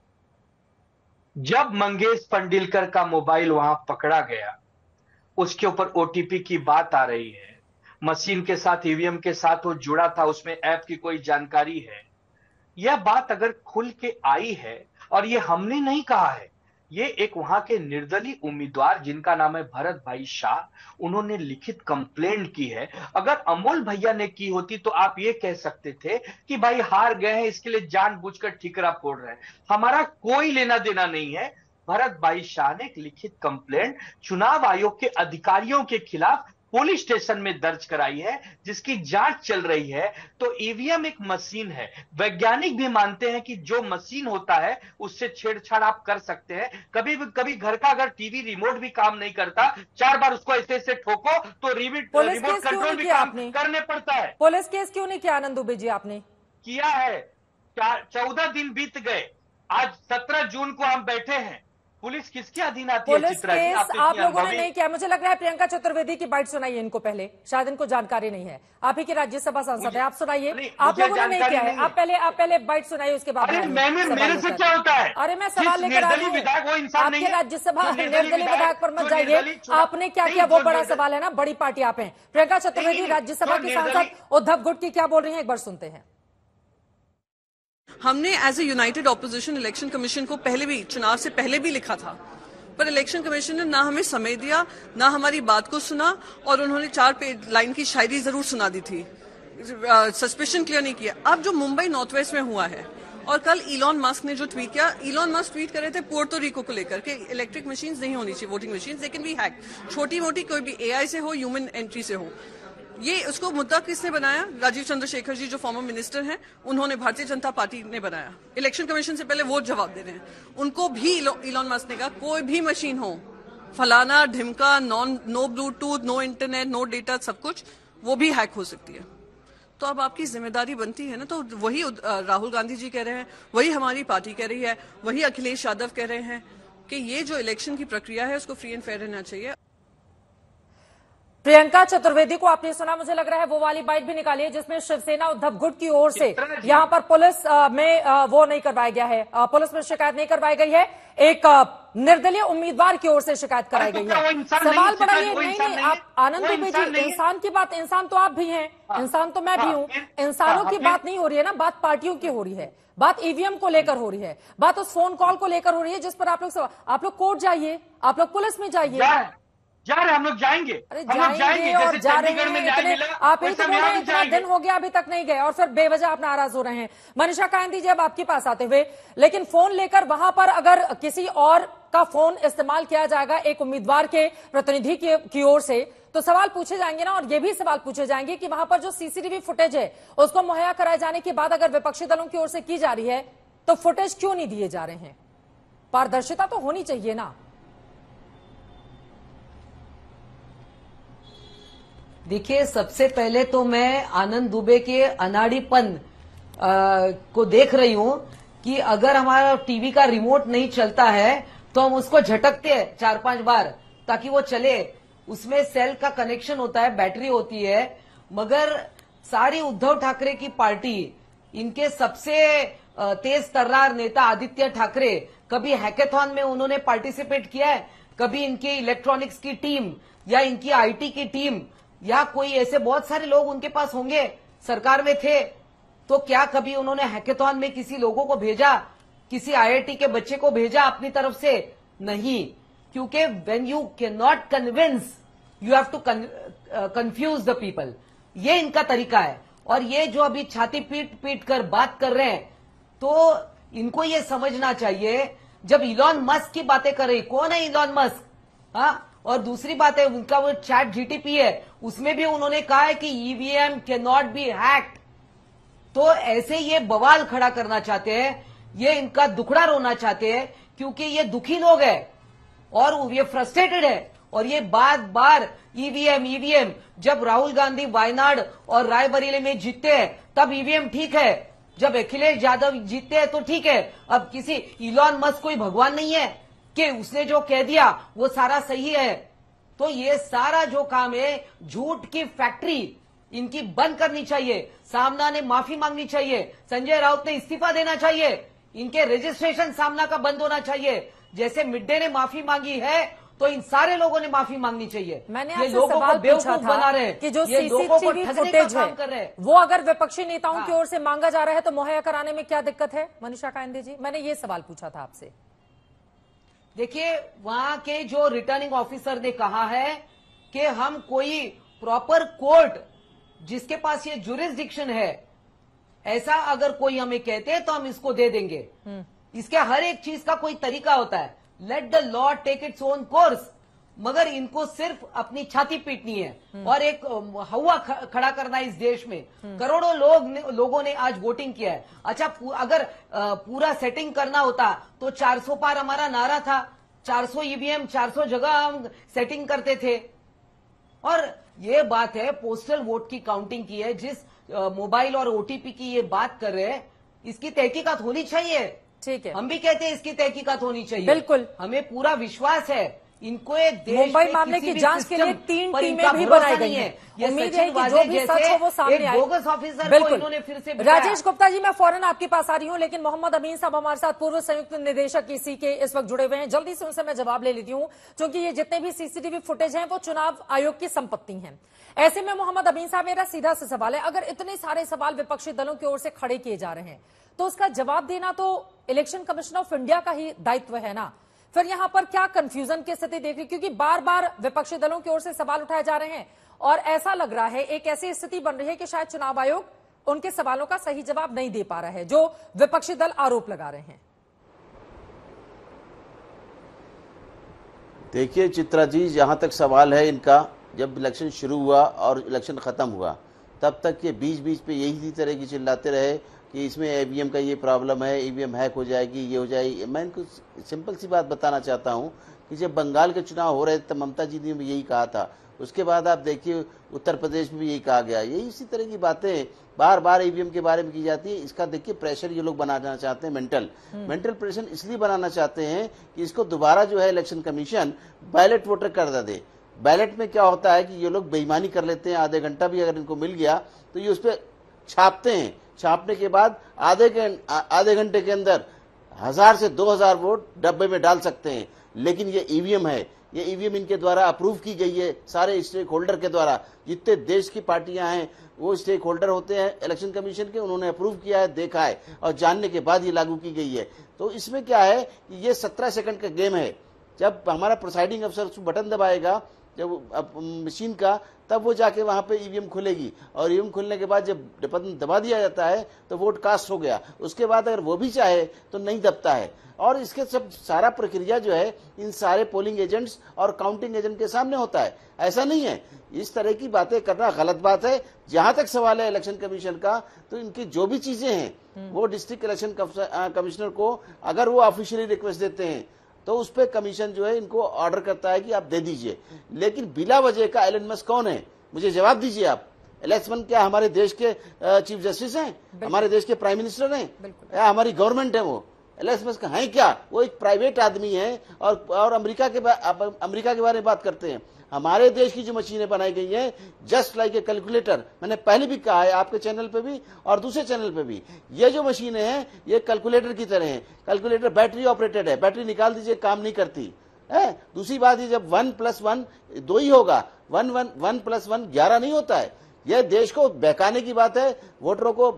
जब मंगेश फंडिलकर का मोबाइल वहां पकड़ा गया, उसके ऊपर ओटीपी की बात आ रही है, मशीन के साथ ईवीएम के साथ वो जुड़ा था, उसमें ऐप की कोई जानकारी है। यह बात अगर खुल के आई है, और ये हमने नहीं कहा है, ये एक वहां के निर्दलीय उम्मीदवार जिनका नाम है भरत भाई शाह, उन्होंने लिखित कंप्लेंट की है। अगर अमोल भैया ने की होती तो आप ये कह सकते थे कि भाई हार गए हैं इसके लिए जानबूझकर ठिकरा फोड़ रहे हैं। हमारा कोई लेना देना नहीं है। भरत भाई शाह ने एक लिखित कंप्लेंट चुनाव आयोग के अधिकारियों के खिलाफ पुलिस स्टेशन में दर्ज कराई है, जिसकी जांच चल रही है। तो ईवीएम एक मशीन है, वैज्ञानिक भी मानते हैं कि जो मशीन होता है उससे छेड़छाड़ आप कर सकते हैं। कभी घर का अगर टीवी रिमोट भी काम नहीं करता, 4 बार उसको ऐसे ऐसे ठोको तो रिमोट कंट्रोल भी काम करने पड़ता है। पुलिस केस क्यों नहीं किया आनंद दुबे जी? आपने किया है, 14 दिन बीत गए, आज 17 जून को हम बैठे हैं। पुलिस किसके अधीन आती है? पुलिस केस आप लोगों ने नहीं किया। मुझे लग रहा है प्रियंका चतुर्वेदी की बाइट सुनाइए इनको पहले, शायद इनको जानकारी नहीं है। आप ही की राज्यसभा सांसद है, आप सुनाइए। आप लोगों ने नहीं किया है, आप पहले बाइट सुनाइए, उसके बाद मेरे से क्या होता है? अरे मैं सवाल लेकर आ रही हूँ। आपके राज्यसभा निर्दलीय विधायक पर मत जाइए। आपने क्या किया वो बड़ा सवाल है ना, बड़ी पार्टी आप हैं। प्रियंका चतुर्वेदी राज्यसभा की सांसद उद्धव गुट की क्या बोल रही है, एक बार सुनते हैं। हमने as a united opposition election commission को पहले भी, चुनाव से पहले भी लिखा था, पर इलेक्शन कमीशन ने ना हमें समय दिया, ना हमारी बात को सुना, और उन्होंने 4 लाइन की शायरी जरूर सुना दी थी, सस्पेशन क्लियर नहीं किया। अब जो मुंबई नॉर्थ वेस्ट में हुआ है, और कल इलॉन मस्क ने जो ट्वीट किया, इलॉन मस्क ट्वीट कर रहे थे पोर्टो रिको को लेकर के इलेक्ट्रिक मशीन्स नहीं होनी चाहिए, voting machines, they can be hack, छोटी मोटी कोई भी एआई से हो, ह्यूमन एंट्री से हो। ये उसको मुद्दा किसने बनाया? राजीव चंद्रशेखर जी जो फॉर्मर मिनिस्टर हैं, उन्होंने, भारतीय जनता पार्टी ने बनाया। इलेक्शन कमीशन से पहले वो जवाब दे रहे हैं। उनको भी इलॉन मस्क ने कहा कोई भी मशीन हो, फलाना ढिमका, no bluetooth, no internet, no data, सब कुछ, वो भी हैक हो सकती है। तो अब आपकी जिम्मेदारी बनती है ना। तो वही राहुल गांधी जी कह रहे हैं, वही हमारी पार्टी कह रही है, वही अखिलेश यादव कह रहे हैं कि ये जो इलेक्शन की प्रक्रिया है उसको फ्री एंड फेयर रहना चाहिए। प्रियंका चतुर्वेदी को आपने सुना, मुझे लग रहा है वो वाली बाइट भी निकाली है जिसमें शिवसेना उद्धव गुट की ओर से यहां पर पुलिस में वो नहीं करवाया गया है, पुलिस में शिकायत नहीं करवाई गई है, एक निर्दलीय उम्मीदवार की ओर से शिकायत कराई गई है। सवाल बड़ा ये नहीं, आप आनंद दुबे जी, इंसान की बात, इंसान तो आप भी हैं, इंसान तो मैं भी हूं, इंसानों की बात नहीं हो रही है ना, बात पार्टियों की हो रही है, बात ईवीएम को लेकर हो रही है, बात उस फोन कॉल को लेकर हो रही है जिस पर आप लोग कोर्ट जाइए, आप लोग पुलिस में जाइए। जा रहे, हम लोग जाएंगे, अरे जाएंगे और जा रहे हैं। आप ही तो बोल रहे हैं इतना दिन हो गया अभी तक नहीं गए, और फिर बेवजह आप नाराज हो रहे हैं। मनीषा कायंदी जी, अब आपके पास आते हुए, लेकिन फोन लेकर वहां पर अगर किसी और का फोन इस्तेमाल किया जाएगा एक उम्मीदवार के प्रतिनिधि की ओर से, तो सवाल पूछे जाएंगे ना, और ये भी सवाल पूछे जाएंगे कि वहां पर जो सीसीटीवी फुटेज है उसको मुहैया कराए जाने के बाद अगर विपक्षी दलों की ओर से की जा रही है तो फुटेज क्यों नहीं दिए जा रहे हैं? पारदर्शिता तो होनी चाहिए ना। देखिए, सबसे पहले तो मैं आनंद दुबे के अनाड़ीपन को देख रही हूं कि अगर हमारा टीवी का रिमोट नहीं चलता है तो हम उसको झटकते हैं 4-5 बार ताकि वो चले। उसमें सेल का कनेक्शन होता है, बैटरी होती है। मगर सारी उद्धव ठाकरे की पार्टी, इनके सबसे तेज तर्रार नेता आदित्य ठाकरे, कभी हैकेथॉन में उन्होंने पार्टिसिपेट किया है? कभी इनकी इलेक्ट्रॉनिक्स की टीम या इनकी आईटी की टीम या कोई ऐसे बहुत सारे लोग उनके पास होंगे, सरकार में थे, तो क्या कभी उन्होंने हैकेथॉन में किसी लोगों को भेजा, किसी आईआईटी के बच्चे को भेजा अपनी तरफ से? नहीं, क्योंकि when you can not convince you have to confuse the people. ये इनका तरीका है। और ये जो अभी छाती पीट पीट कर बात कर रहे हैं, तो इनको ये समझना चाहिए, जब इलॉन मस्क की बातें कर रही, कौन है इलॉन मस्क? हाँ, और दूसरी बात है उनका वो चैट जीटीपी है, उसमें भी उन्होंने कहा है कि EVM can not be hacked. तो ऐसे ये बवाल खड़ा करना चाहते हैं, ये इनका दुखड़ा रोना चाहते हैं, क्योंकि ये दुखी लोग हैं और ये फ्रस्ट्रेटेड है। और ये बार ईवीएम, जब राहुल गांधी वायनाड और रायबरेली में जीतते हैं तब ईवीएम ठीक है, जब अखिलेश यादव जीतते हैं तो ठीक है। अब किसी इलॉन मस्क कोई भगवान नहीं है कि उसने जो कह दिया वो सारा सही है। तो ये सारा जो काम है, झूठ की फैक्ट्री इनकी बंद करनी चाहिए। सामना ने माफी मांगनी चाहिए, संजय राउत ने इस्तीफा देना चाहिए, इनके रजिस्ट्रेशन सामना का बंद होना चाहिए। जैसे मिड डे ने माफी मांगी है तो इन सारे लोगों ने माफी मांगनी चाहिए। मैंने ये लोगों को बेवकूफ बना रहे हैं कि जो ये लोगों को ठगने का काम कर रहे हैं, वो अगर विपक्षी नेताओं की ओर से मांगा जा रहा है तो मुहैया कराने में क्या दिक्कत है? मनीषा कायंदे जी, मैंने ये सवाल पूछा था आपसे। देखिए, वहां के जो रिटर्निंग ऑफिसर ने कहा है कि हम कोई प्रॉपर कोर्ट जिसके पास ये जुरिस्डिक्शन है, ऐसा अगर कोई हमें कहते हैं तो हम इसको दे देंगे। इसके हर एक चीज का कोई तरीका होता है। Let the law take its own course. मगर इनको सिर्फ अपनी छाती पीटनी है और एक हवा खड़ा करना है इस देश में। करोड़ों लोगों ने आज वोटिंग किया है। अच्छा, अगर पूरा सेटिंग करना होता तो 400 पार हमारा नारा था, 400 ईवीएम 400 जगह हम सेटिंग करते थे। और ये बात है पोस्टल वोट की काउंटिंग की है, जिस मोबाइल और ओटीपी की ये बात कर रहे हैं, इसकी तहकीकात होनी चाहिए। ठीक है, हम भी कहते हैं इसकी तहकीकात होनी चाहिए। बिल्कुल, हमें पूरा विश्वास है। इनको एक देश मुंबई मामले की जांच के लिए 3 टीमें भी बनाई गई हैं। उम्मीद है कि जो भी सच हो वो सामने आए। बोगस ऑफिसर को इन्होंने फिर से राजेश गुप्ता जी, मैं फौरन आपके पास आ रही हूं, लेकिन मोहम्मद अमीन साहब हमारे साथ पूर्व संयुक्त निदेशक ईसी के इस वक्त जुड़े हुए हैं। जल्दी से उनसे मैं जवाब ले लेती हूं, क्योंकि ये जितने भी सीसीटीवी फुटेज हैं वो चुनाव आयोग की संपत्ति हैं। ऐसे में मोहम्मद अमीन साहब, मेरा सीधा सा सवाल है, अगर इतने सारे सवाल विपक्षी दलों की ओर से खड़े किए जा रहे हैं तो उसका जवाब देना तो इलेक्शन कमीशन ऑफ इंडिया का ही दायित्व है ना। फिर यहां पर क्या कंफ्यूजन की स्थिति देख रही, क्योंकि बार बार विपक्षी दलों की ओर से सवाल उठाए जा रहे हैं और ऐसा लग रहा है, एक ऐसी स्थिति बन रही है कि शायद चुनाव आयोग उनके सवालों का सही जवाब नहीं दे पा रहा है, जो विपक्षी दल आरोप लगा रहे हैं। देखिए चित्रा जी, जहां तक सवाल है इनका, जब इलेक्शन शुरू हुआ और इलेक्शन खत्म हुआ तब तक ये बीच बीच पे यही तरह की चिल्लाते रहे कि इसमें ईवीएम का ये प्रॉब्लम है, ईवीएम हैक हो जाएगी, ये हो जाएगी। मैं इनको सिंपल सी बात बताना चाहता हूँ कि जब बंगाल के चुनाव हो रहे थे तब ममता जी ने भी यही कहा था। उसके बाद आप देखिए उत्तर प्रदेश में भी यही कहा गया। यही इसी तरह की बातें बार बार ईवीएम के बारे में की जाती है। इसका देखिए प्रेशर ये लोग बनाना चाहते हैं, मेंटल प्रेशर इसलिए बनाना चाहते हैं कि इसको दोबारा जो है इलेक्शन कमीशन बैलेट वोटर कर दे। बैलेट में क्या होता है कि ये लोग बेईमानी कर लेते हैं, आधे घंटा भी अगर इनको मिल गया तो ये उस पर छापते हैं। छापने के बाद आधे घंटे के अंदर 1000 से 2000 वोट डब्बे में डाल सकते हैं। लेकिन ये ईवीएम है, ये ईवीएम इनके द्वारा अप्रूव की गई है, सारे स्टेक होल्डर के द्वारा। जितने देश की पार्टियां हैं वो स्टेक होल्डर होते हैं इलेक्शन कमीशन के, उन्होंने अप्रूव किया है, देखा है और जानने के बाद ये लागू की गई है। तो इसमें क्या है कि ये 17 सेकंड का गेम है। जब हमारा प्रिसाइडिंग अफसर उस बटन दबाएगा जब मशीन का, तब वो जाके वहां पे ईवीएम खुलेगी और ईवीएम खुलने के बाद जब बटन दबा दिया जाता है तो वोट कास्ट हो गया। उसके बाद अगर वो भी चाहे तो नहीं दबता है। और इसके सब सारा प्रक्रिया जो है इन सारे पोलिंग एजेंट्स और काउंटिंग एजेंट के सामने होता है। ऐसा नहीं है, इस तरह की बातें करना गलत बात है। जहां तक सवाल है इलेक्शन कमीशन का, तो इनकी जो भी चीजें हैं वो डिस्ट्रिक्ट इलेक्शन कमिश्नर को अगर वो ऑफिशियली रिक्वेस्ट देते हैं तो उस पर कमीशन जो है इनको ऑर्डर करता है कि आप दे दीजिए। लेकिन बिला वजह का एलन मस्क कौन है, मुझे जवाब दीजिए आप। एलन मस्क क्या हमारे देश के चीफ जस्टिस हैं, हमारे देश के प्राइम मिनिस्टर हैं, या हमारी गवर्नमेंट है? वो एलन मस्क है क्या? वो एक प्राइवेट आदमी है और अमेरिका के बारे में बात करते हैं। हमारे देश की जो मशीनें बनाई गई हैं जस्ट लाइक ए कैलकुलेटर, मैंने पहले भी कहा है आपके चैनल पे भी और दूसरे चैनल पे भी, ये जो मशीनें हैं ये कैलकुलेटर की तरह हैं। कैलकुलेटर बैटरी ऑपरेटेड है, बैटरी निकाल दीजिए काम नहीं करती है। दूसरी बात ये, जब 1 + 1 2 ही होगा, 1 + 1 11 नहीं होता है। यह देश को बहकाने की बात है, वोटरों को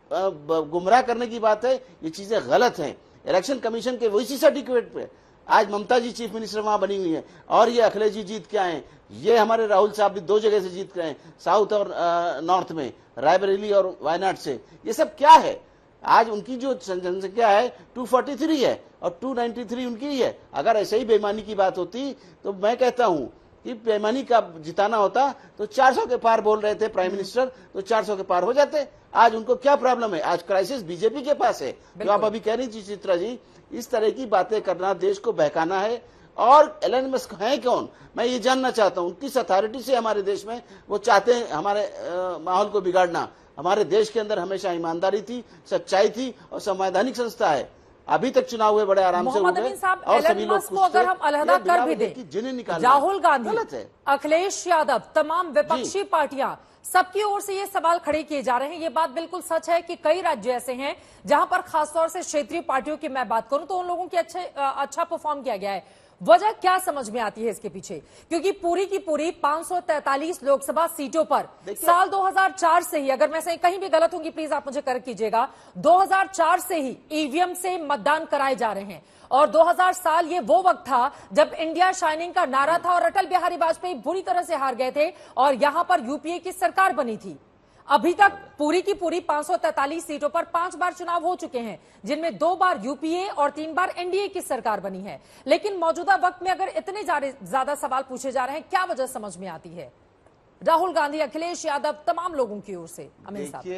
गुमराह करने की बात है, ये चीजें गलत हैं। इलेक्शन कमीशन के वही सर्टिफिकेट पे आज ममता जी चीफ मिनिस्टर वहां बनी हुई है और ये अखिलेश जी जीत के आए। ये हमारे राहुल साहब भी 2 जगह से जीत के आए, साउथ और नॉर्थ में, रायबरेली और वायनाड से। ये सब क्या है? आज उनकी जो जनसंख्या है 243 है और 293 उनकी ही है। अगर ऐसे ही बेईमानी की बात होती तो मैं कहता हूं कि बेईमानी का जिताना होता तो 400 के पार बोल रहे थे प्राइम मिनिस्टर, तो 400 के पार हो जाते। आज उनको क्या प्रॉब्लम है? आज क्राइसिस बीजेपी के पास है, जो आप अभी कह रही थी चित्रा जी। इस तरह की बातें करना देश को बहकाना है। और एलन मस्क है कौन, मैं ये जानना चाहता हूं। किस अथॉरिटी से हमारे देश में वो चाहते हैं हमारे माहौल को बिगाड़ना? हमारे देश के अंदर हमेशा ईमानदारी थी, सच्चाई थी और संवैधानिक संस्था है। अभी तक चुनाव हुए बड़े आराम से हो गए और सभी लोग को अगर हम अलहदा कर भी दें, राहुल गांधी, अखिलेश यादव, तमाम विपक्षी पार्टियां, सबकी ओर से ये सवाल खड़े किए जा रहे हैं। ये बात बिल्कुल सच है कि कई राज्य ऐसे हैं जहां पर खासतौर से क्षेत्रीय पार्टियों की मैं बात करूं तो उन लोगों की अच्छा परफॉर्म किया गया है। वजह क्या समझ में आती है इसके पीछे? क्योंकि पूरी की पूरी 543 लोकसभा सीटों पर साल 2004 से ही, अगर मैं कहीं भी गलत होंगी प्लीज आप मुझे करेक्ट कीजिएगा, 2004 से ही ईवीएम से मतदान कराए जा रहे हैं। और 2000 साल ये वो वक्त था जब इंडिया शाइनिंग का नारा था और अटल बिहारी वाजपेयी बुरी तरह से हार गए थे और यहां पर यूपीए की सरकार बनी थी। अभी तक पूरी की पूरी 543 सीटों पर 5 बार चुनाव हो चुके हैं, जिनमें 2 बार यूपीए और 3 बार एनडीए की सरकार बनी है। लेकिन मौजूदा वक्त में अगर इतने ज्यादा सवाल पूछे जा रहे हैं, क्या वजह समझ में आती है? राहुल गांधी, अखिलेश यादव, तमाम लोगों की ओर से। अमित साहब,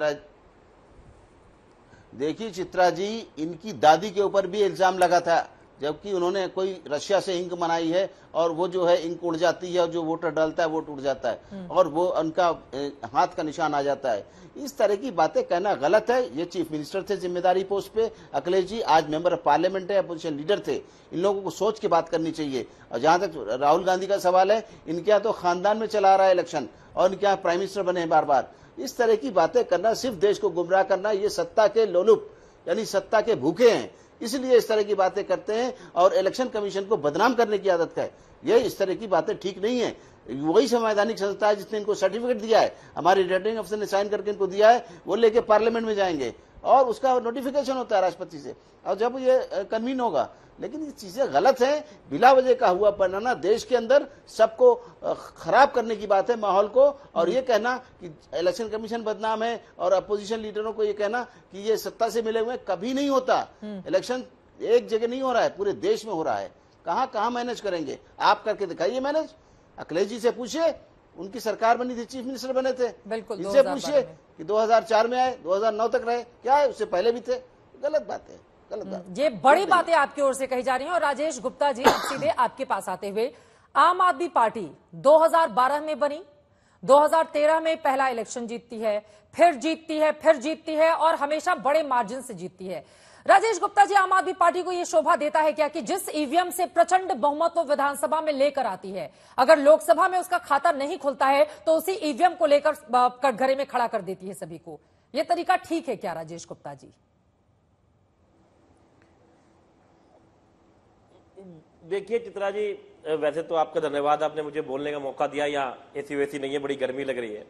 देखिए चित्रा जी, इनकी दादी के ऊपर भी इल्जाम लगा था, जबकि उन्होंने कोई रशिया से इंक बनाई है और वो जो है इंक उड़ जाती है और जो वोटर डालता है वोट उड़ जाता है और वो उनका हाथ का निशान आ जाता है। इस तरह की बातें कहना गलत है। ये चीफ मिनिस्टर थे जिम्मेदारी पोस्ट पे, अखिलेश जी आज मेंबर ऑफ पार्लियामेंट है, अपोजिशन लीडर थे। इन लोगों को सोच के बात करनी चाहिए। और जहां तक राहुल गांधी का सवाल है, इनके यहाँ तो खानदान में चला रहा है इलेक्शन और इनके यहाँ प्राइम मिनिस्टर बने हैं बार बार। इस तरह की बातें करना सिर्फ देश को गुमराह करना। ये सत्ता के लोलुप यानी सत्ता के भूखे हैं, इसलिए इस तरह की बातें करते हैं और इलेक्शन कमीशन को बदनाम करने की आदत है। ये इस तरह की बातें ठीक नहीं है। वही संवैधानिक संस्था है जिसने इनको सर्टिफिकेट दिया है, हमारे रिटर्निंग अफसर ने साइन करके इनको दिया है, वो लेके पार्लियामेंट में जाएंगे और उसका नोटिफिकेशन होता है राष्ट्रपति से और जब ये कन्वीन होगा। लेकिन ये चीजें गलत हैं, बिला वजह का हुआ बनाना, देश के अंदर सबको खराब करने की बात है माहौल को। और ये कहना कि इलेक्शन कमीशन बदनाम है और अपोजिशन लीडरों को ये कहना कि ये सत्ता से मिले हुए, कभी नहीं होता। इलेक्शन एक जगह नहीं हो रहा है, पूरे देश में हो रहा है। कहां मैनेज करेंगे? आप करके दिखाइए मैनेज। अखिलेश जी से पूछिए, उनकी सरकार बनी थी, चीफ मिनिस्टर बने थे, इनसे पूछिए कि 2004 में आए, 2009 तक रहे, क्या है उससे पहले भी थे। गलत बात है, गलत बात। ये बड़ी बातें आपकी ओर से कही जा रही हैं। और राजेश गुप्ता जी, सीधे आपके पास आते हुए, आम आदमी पार्टी 2012 में बनी, 2013 में पहला इलेक्शन जीतती है, फिर जीतती है और हमेशा बड़े मार्जिन से जीतती है। राजेश गुप्ता जी, आम आदमी पार्टी को यह शोभा देता है क्या कि जिस ईवीएम से प्रचंड बहुमत वो विधानसभा में लेकर आती है, अगर लोकसभा में उसका खाता नहीं खुलता है तो उसी ईवीएम को लेकर कटघरे में खड़ा कर देती है सभी को? यह तरीका ठीक है क्या राजेश गुप्ता जी? देखिए चित्रा जी, वैसे तो आपका धन्यवाद, आपने मुझे बोलने का मौका दिया। यहाँ एसी वैसी नहीं है, बड़ी गर्मी लग रही है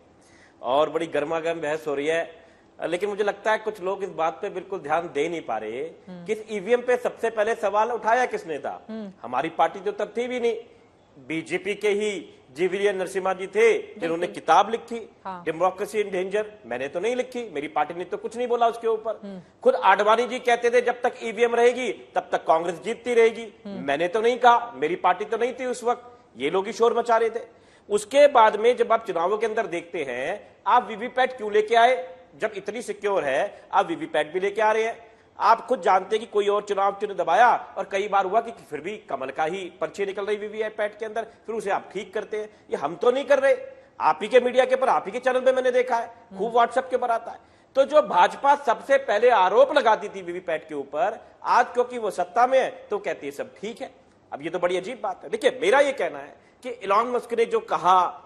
और बड़ी गर्मा गर्म बहस हो रही है। लेकिन मुझे लगता है कुछ लोग इस बात पे बिल्कुल ध्यान दे नहीं पा रहे कि इस ईवीएम पे सबसे पहले सवाल उठाया किसने था। हमारी पार्टी तो तब थी भी नहीं, बीजेपी के ही जीवीएल नरसिम्हा जी थे जिन्होंने किताब लिखी, डेमोक्रेसी इन डेंजर। मैंने तो नहीं लिखी, मेरी पार्टी ने तो कुछ नहीं बोला उसके ऊपर। खुद आडवाणी जी कहते थे जब तक ईवीएम रहेगी तब तक कांग्रेस जीतती रहेगी। मैंने तो नहीं कहा, मेरी पार्टी तो नहीं थी उस वक्त, ये लोग ही शोर मचा रहे थे। उसके बाद में जब आप चुनावों के अंदर देखते हैं, आप वीवीपैट क्यों लेके आए? जब इतनी सिक्योर है, आप वीवीपैट भी लेके आ रहे हैं। आप खुद जानते हैं कि कोई और चुनाव चिन्ह दबाया और कई बार हुआ कि फिर भी कमल का ही पर्ची निकल रही वीवीपैट के अंदर, फिर उसे आप ठीक करते हैं। ये हम तो नहीं कर रहे, आप ही के मीडिया के पर, आप ही के चैनल पे मैंने देखा है, खूब व्हाट्सएप के पर आता है। तो जो भाजपा सबसे पहले आरोप लगाती थी वीवीपैट के ऊपर, आज क्योंकि वो सत्ता में है तो कहती है सब ठीक है। अब ये तो बड़ी अजीब बात है। देखिए, मेरा ये कहना है कि इलॉन मस्क ने जो कहा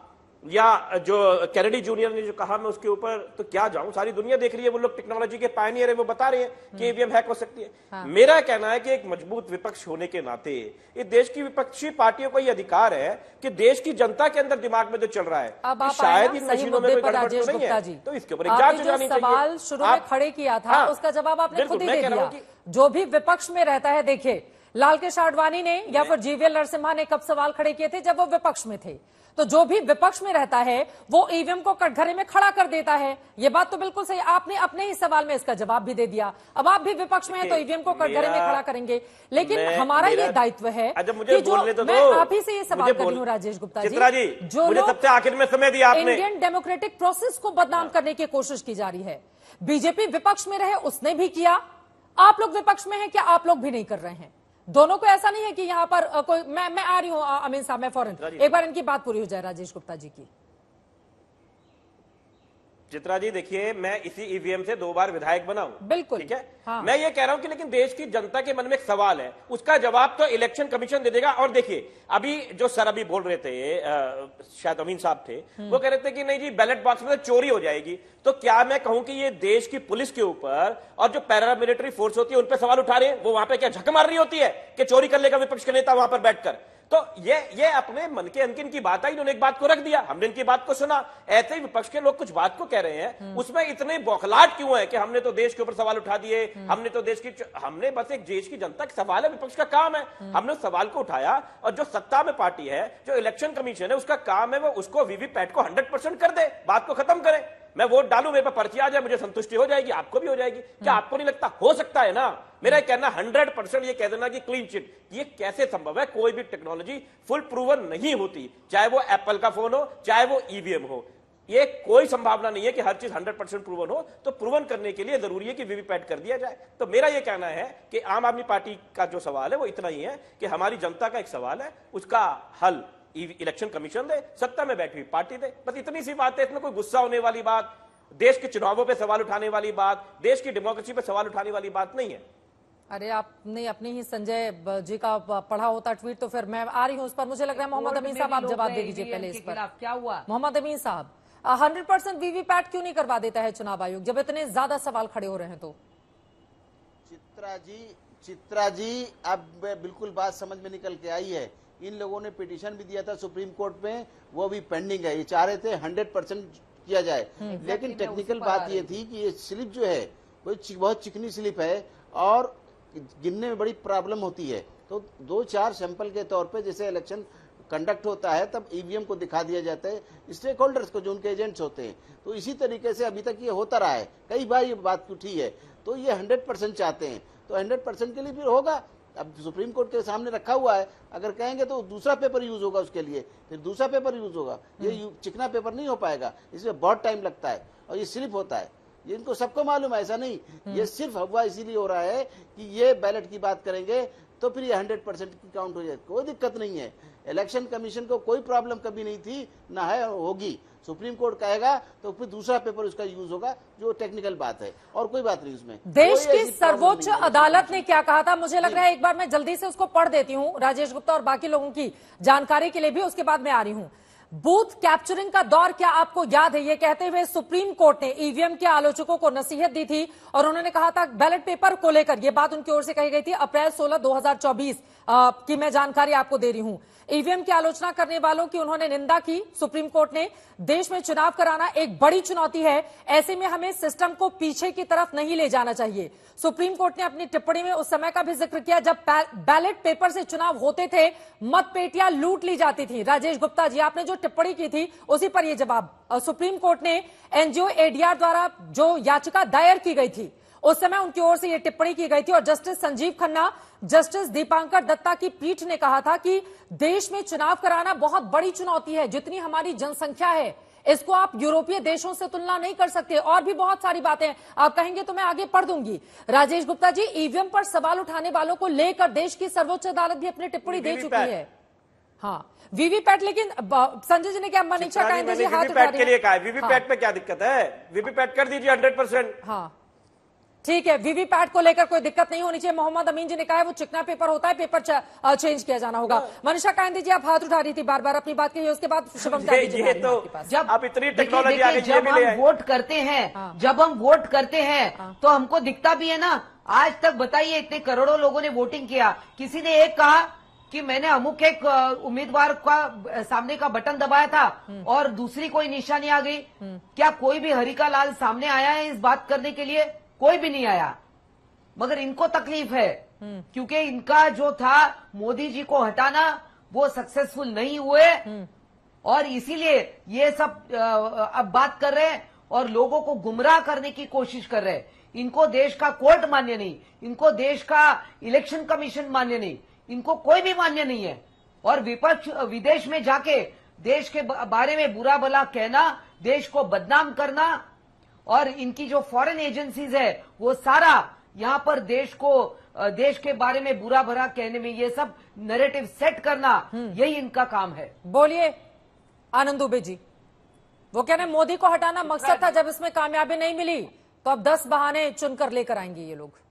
या जो कैनेडी जूनियर ने जो कहा, मैं उसके ऊपर तो क्या जाऊं, सारी दुनिया देख रही है, वो लोग टेक्नोलॉजी के पायनियर है, वो बता रहे हैं कि ईवीएम हैक हो सकती है। हाँ। मेरा कहना है कि एक मजबूत विपक्ष होने के नाते इस देश की विपक्षी पार्टियों को यह अधिकार है कि देश की जनता के अंदर दिमाग में जो चल रहा है कि शायद इन मशीनों में कोई गड़बड़ तो नहीं है, तो इसके ऊपर एक जांच हो जानी चाहिए। सवाल शुरू में खड़े किया था, उसका जवाब आपने खुद ही दे दिया। जो भी विपक्ष में रहता है, देखिए लाल कृष्ण आडवाणी ने या फिर जीवीएल नरसिम्हा ने कब सवाल खड़े किए थे? जब वो विपक्ष में थे। तो जो भी विपक्ष में रहता है वो ईवीएम को कटघरे में खड़ा कर देता है। ये बात तो बिल्कुल सही, आपने अपने ही सवाल में इसका जवाब भी दे दिया। अब आप भी विपक्ष में हैं तो ईवीएम को कटघरे में खड़ा करेंगे, लेकिन हमारा ये दायित्व है कि जो मैं आप ही से ये सवाल कर रही हूँ राजेश गुप्ता जी, जो लोग सबसे आखिर में समय दिया आपने, इंडियन डेमोक्रेटिक प्रोसेस को बदनाम करने की कोशिश की जा रही है। बीजेपी विपक्ष में रहे, उसने भी किया, आप लोग विपक्ष में हैं, क्या आप लोग भी नहीं कर रहे हैं? दोनों को ऐसा नहीं है कि यहाँ पर कोई मैं आ रही हूँ अमीन साहब, मैं फौरन एक बार इनकी बात पूरी हो जाए राजेश गुप्ता जी की। चित्रा जी, देखिए, मैं इसी ईवीएम से 2 बार विधायक बना हूं, बिल्कुल ठीक है। हाँ। मैं ये कह रहा हूं कि लेकिन देश की जनता के मन में एक सवाल है, उसका जवाब तो इलेक्शन कमीशन दे देगा। और देखिए, अभी जो सर अभी बोल रहे थे, शायद अमीन साहब थे, वो कह रहे थे कि नहीं जी बैलेट बॉक्स में चोरी हो जाएगी। तो क्या मैं कहूं कि ये देश की पुलिस के ऊपर और जो पैरामिलिट्री फोर्स होती है उन पर सवाल उठा रहे हैं? वो वहां पे क्या झक मार रही होती है कि चोरी कर लेगा विपक्ष के नेता वहां पर बैठकर? तो ये अपने मन के अंकिन की बात आई, इन्होंने एक बात को रख दिया, हमने इनकी बात को सुना। ऐसे ही विपक्ष के लोग कुछ बात को कह रहे हैं, उसमें इतने बौखलाहट क्यों है कि हमने तो देश के ऊपर सवाल उठा दिए, हमने तो हमने बस एक देश की जनता का सवाल है, विपक्ष का काम है, हमने उस सवाल को उठाया। और जो सत्ता में पार्टी है, जो इलेक्शन कमीशन है, उसका काम है वो उसको वीवीपैट को 100% कर दे, बात को खत्म करे। मैं वोट डालूं, मेरे पर पर्ची आ जाए, मुझे संतुष्टि हो जाएगी, आपको भी हो जाएगी। क्या आपको नहीं लगता हो सकता है ना? मेरा कहना 100% ये कह देना कि क्लीन चिट, ये कैसे संभव है? कोई भी टेक्नोलॉजी फुल प्रूवन नहीं होती, चाहे वो एप्पल का फोन हो, चाहे वो ईवीएम हो। ये कोई संभावना नहीं है कि हर चीज 100% प्रूवन हो। तो प्रूवन करने के लिए जरूरी है कि वीवीपैट कर दिया जाए। तो मेरा ये कहना है कि आम आदमी पार्टी का जो सवाल है वो इतना ही है कि हमारी जनता का एक सवाल है, उसका हल इलेक्शन कमीशन दे, सत्ता में बैठी हुई पार्टी दे। बस इतनी सी बात है, इसमें कोई गुस्सा होने वाली बात, देश के चुनावों पे सवाल उठाने वाली बात, देश की डेमोक्रेसी पे सवाल उठाने वाली बात नहीं है। अरे आपने अपने ही संजय जी का पढ़ा होता ट्वीट, तो फिर मैं आ रही हूं उस पर। मुझे लग रहा है मोहम्मद अमीन साहब आप जवाब दे दीजिए पहले इस पर। क्या हुआ मोहम्मद अमीन साहब, 100% वीवीपैट क्यों नहीं करवा देता है चुनाव आयोग जब इतने ज्यादा सवाल खड़े हो रहे हैं? तो चित्रा जी अब बिल्कुल बात समझ में निकल के आई है। इन लोगों ने पिटीशन भी दिया था सुप्रीम कोर्ट में, वो भी पेंडिंग है। ये चाह रहे थे 100% किया जाए, लेकिन टेक्निकल बात ये थी कि ये स्लिप जो है वो बहुत चिकनी स्लिप है और गिनने में बड़ी प्रॉब्लम होती है। तो 2-4 सैंपल के तौर पे जैसे इलेक्शन कंडक्ट होता है तब ईवीएम को दिखा दिया जाता है स्टेक होल्डर्स को, जो उनके एजेंट्स होते हैं। तो इसी तरीके से अभी तक ये होता रहा है, कई बार ये बात उठी है। तो ये 100% चाहते हैं, तो 100% के लिए फिर होगा। अब सुप्रीम कोर्ट के सामने रखा हुआ है, अगर कहेंगे तो दूसरा पेपर यूज होगा उसके लिए, फिर दूसरा पेपर यूज होगा। ये चिकना पेपर नहीं हो पाएगा, इसमें बहुत टाइम लगता है और ये स्लिप होता है। ये इनको सबको मालूम है, ऐसा नहीं। ये सिर्फ अफवाह इसीलिए हो रहा है कि ये बैलेट की बात करेंगे तो फिर ये 100% की काउंट हो जाए। कोई दिक्कत नहीं है, इलेक्शन कमीशन को कोई प्रॉब्लम कभी नहीं थी, ना है, होगी। सुप्रीम कोर्ट कहेगा तो फिर दूसरा पेपर उसका यूज होगा, जो टेक्निकल बात है, और कोई बात नहीं उसमें। देश की सर्वोच्च अदालत ने क्या कहा था? मुझे लग रहा है एक बार मैं जल्दी से उसको पढ़ देती हूं राजेश गुप्ता और बाकी लोगों की जानकारी के लिए भी, उसके बाद मैं आ रही हूं। बूथ कैप्चरिंग का दौर क्या आपको याद है? ये कहते हुए सुप्रीम कोर्ट ने ईवीएम के आलोचकों को नसीहत दी थी और उन्होंने कहा था बैलेट पेपर को लेकर, ये बात उनकी ओर से कही गई थी अप्रैल 16, 2024 की मैं जानकारी आपको दे रही हूं। ईवीएम की आलोचना करने वालों की उन्होंने निंदा की। सुप्रीम कोर्ट ने देश में चुनाव कराना एक बड़ी चुनौती है, ऐसे में हमें सिस्टम को पीछे की तरफ नहीं ले जाना चाहिए। सुप्रीम कोर्ट ने अपनी टिप्पणी में उस समय का भी जिक्र किया जब बैलेट पेपर से चुनाव होते थे, मतपेटियां लूट ली जाती थी। राजेश गुप्ता जी, आपने जो टिप्पणी की थी उसी पर यह जवाब। सुप्रीम कोर्ट ने एनजीओ एडीआर द्वारा जो याचिका दायर की गई थी उस समय उनकी ओर से यह टिप्पणी की गई थी और जस्टिस संजीव खन्ना, जस्टिस दीपांकर दत्ता की पीठ ने कहा था कि देश में चुनाव कराना बहुत बड़ी चुनौती है। जितनी हमारी जनसंख्या है इसको आप यूरोपीय देशों से तुलना नहीं कर सकते। और भी बहुत सारी बातें आप कहेंगे तो मैं आगे पढ़ दूंगी। राजेश गुप्ता जी, ईवीएम पर सवाल उठाने वालों को लेकर देश की सर्वोच्च अदालत भी अपनी टिप्पणी दे चुकी है। हाँ, वीवीपैट, लेकिन संजय जी ने क्या मनीषा कायंदे जी हाथ उठा के लिए कहा है, वीवीपैट पे क्या दिक्कत है? वीवीपैट कर दीजिए 100%। हाँ ठीक है, वीवीपैट को लेकर कोई दिक्कत नहीं होनी चाहिए। मोहम्मद अमीन जी ने कहा है वो चिकना पेपर होता है, पेपर चेंज किया जाना होगा। मनीषा कायंदे जी आप हाथ उठा रही थी, बार बार अपनी बात कही, उसके बाद शुभम त्यागी जी जब आप इतनी टेक्नोलॉजी आ गई, जब हम वोट करते हैं, जब हम वोट करते हैं तो हमको दिखता भी है ना। आज तक बताइए इतने करोड़ों लोगों ने वोटिंग किया, किसी ने एक कहा कि मैंने अमुक एक उम्मीदवार का सामने का बटन दबाया था और दूसरी कोई निशानी आ गई? क्या कोई भी हरिका लाल सामने आया है इस बात करने के लिए? कोई भी नहीं आया। मगर इनको तकलीफ है क्योंकि इनका जो था मोदी जी को हटाना वो सक्सेसफुल नहीं हुए और इसीलिए ये सब अब बात कर रहे हैं और लोगों को गुमराह करने की कोशिश कर रहे हैं। इनको देश का कोर्ट मान्य नहीं, इनको देश का इलेक्शन कमीशन मान्य नहीं, इनको कोई भी मान्य नहीं है। और विपक्ष विदेश में जाके देश के बारे में बुरा भला कहना, देश को बदनाम करना और इनकी जो फॉरेन एजेंसीज है वो सारा यहां पर देश के बारे में बुरा भला कहने में ये सब नैरेटिव सेट करना, यही इनका काम है। बोलिए आनंद दुबे जी। वो कह रहे हैं मोदी को हटाना मकसद था, जब इसमें कामयाबी नहीं मिली तो अब 10 बहाने चुनकर लेकर आएंगे ये लोग।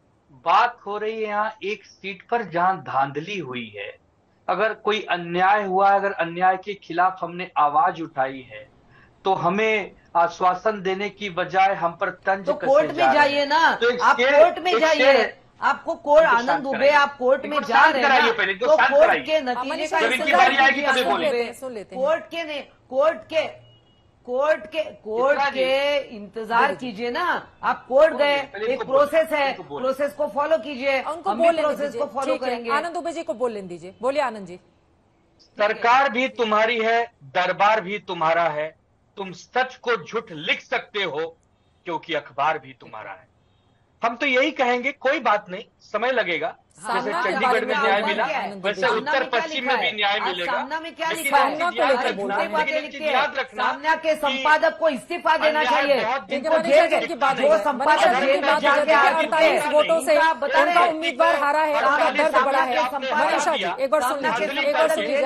बात हो रही है यहाँ एक सीट पर जहां धांधली हुई है। अगर कोई अन्याय हुआ, अगर अन्याय के खिलाफ हमने आवाज उठाई है तो हमें आश्वासन देने की बजाय हम पर तंज तो कोर्ट में जाइए ना, आप कोर्ट में जाइए। आपको कोर्ट, आनंद दुबे आप कोर्ट में जा रहे हैं तो कोर्ट के नतीजे का इंतजार कोर्ट के इंतजार कीजिए ना। आप कोर्ट गए, एक प्रोसेस है, प्रोसेस को फॉलो कीजिए। उनको बोलने प्रोसेस को फॉलो करेंगे। आनंद दुबे जी को बोलने दीजिए। बोलिए आनंद जी। सरकार भी तुम्हारी है, दरबार भी तुम्हारा है, तुम सच को झूठ लिख सकते हो क्योंकि अखबार भी तुम्हारा है। हम तो यही कहेंगे, कोई बात नहीं, समय लगेगा। जैसे चंडीगढ़ में न्याय मिला वैसे उत्तर पश्चिम में भी न्याय मिलेगा। सामना में क्या लिखा है? याद रखना, सामना के संपादक को इस्तीफा देना चाहिए। जो संपादक जेल में जाके 48 वोटों से उनका उम्मीदवार हारा है, उनका दर्द बड़ा है। मनीषा जी एक बार सुन लीजिए, एक बार सुन लीजिए,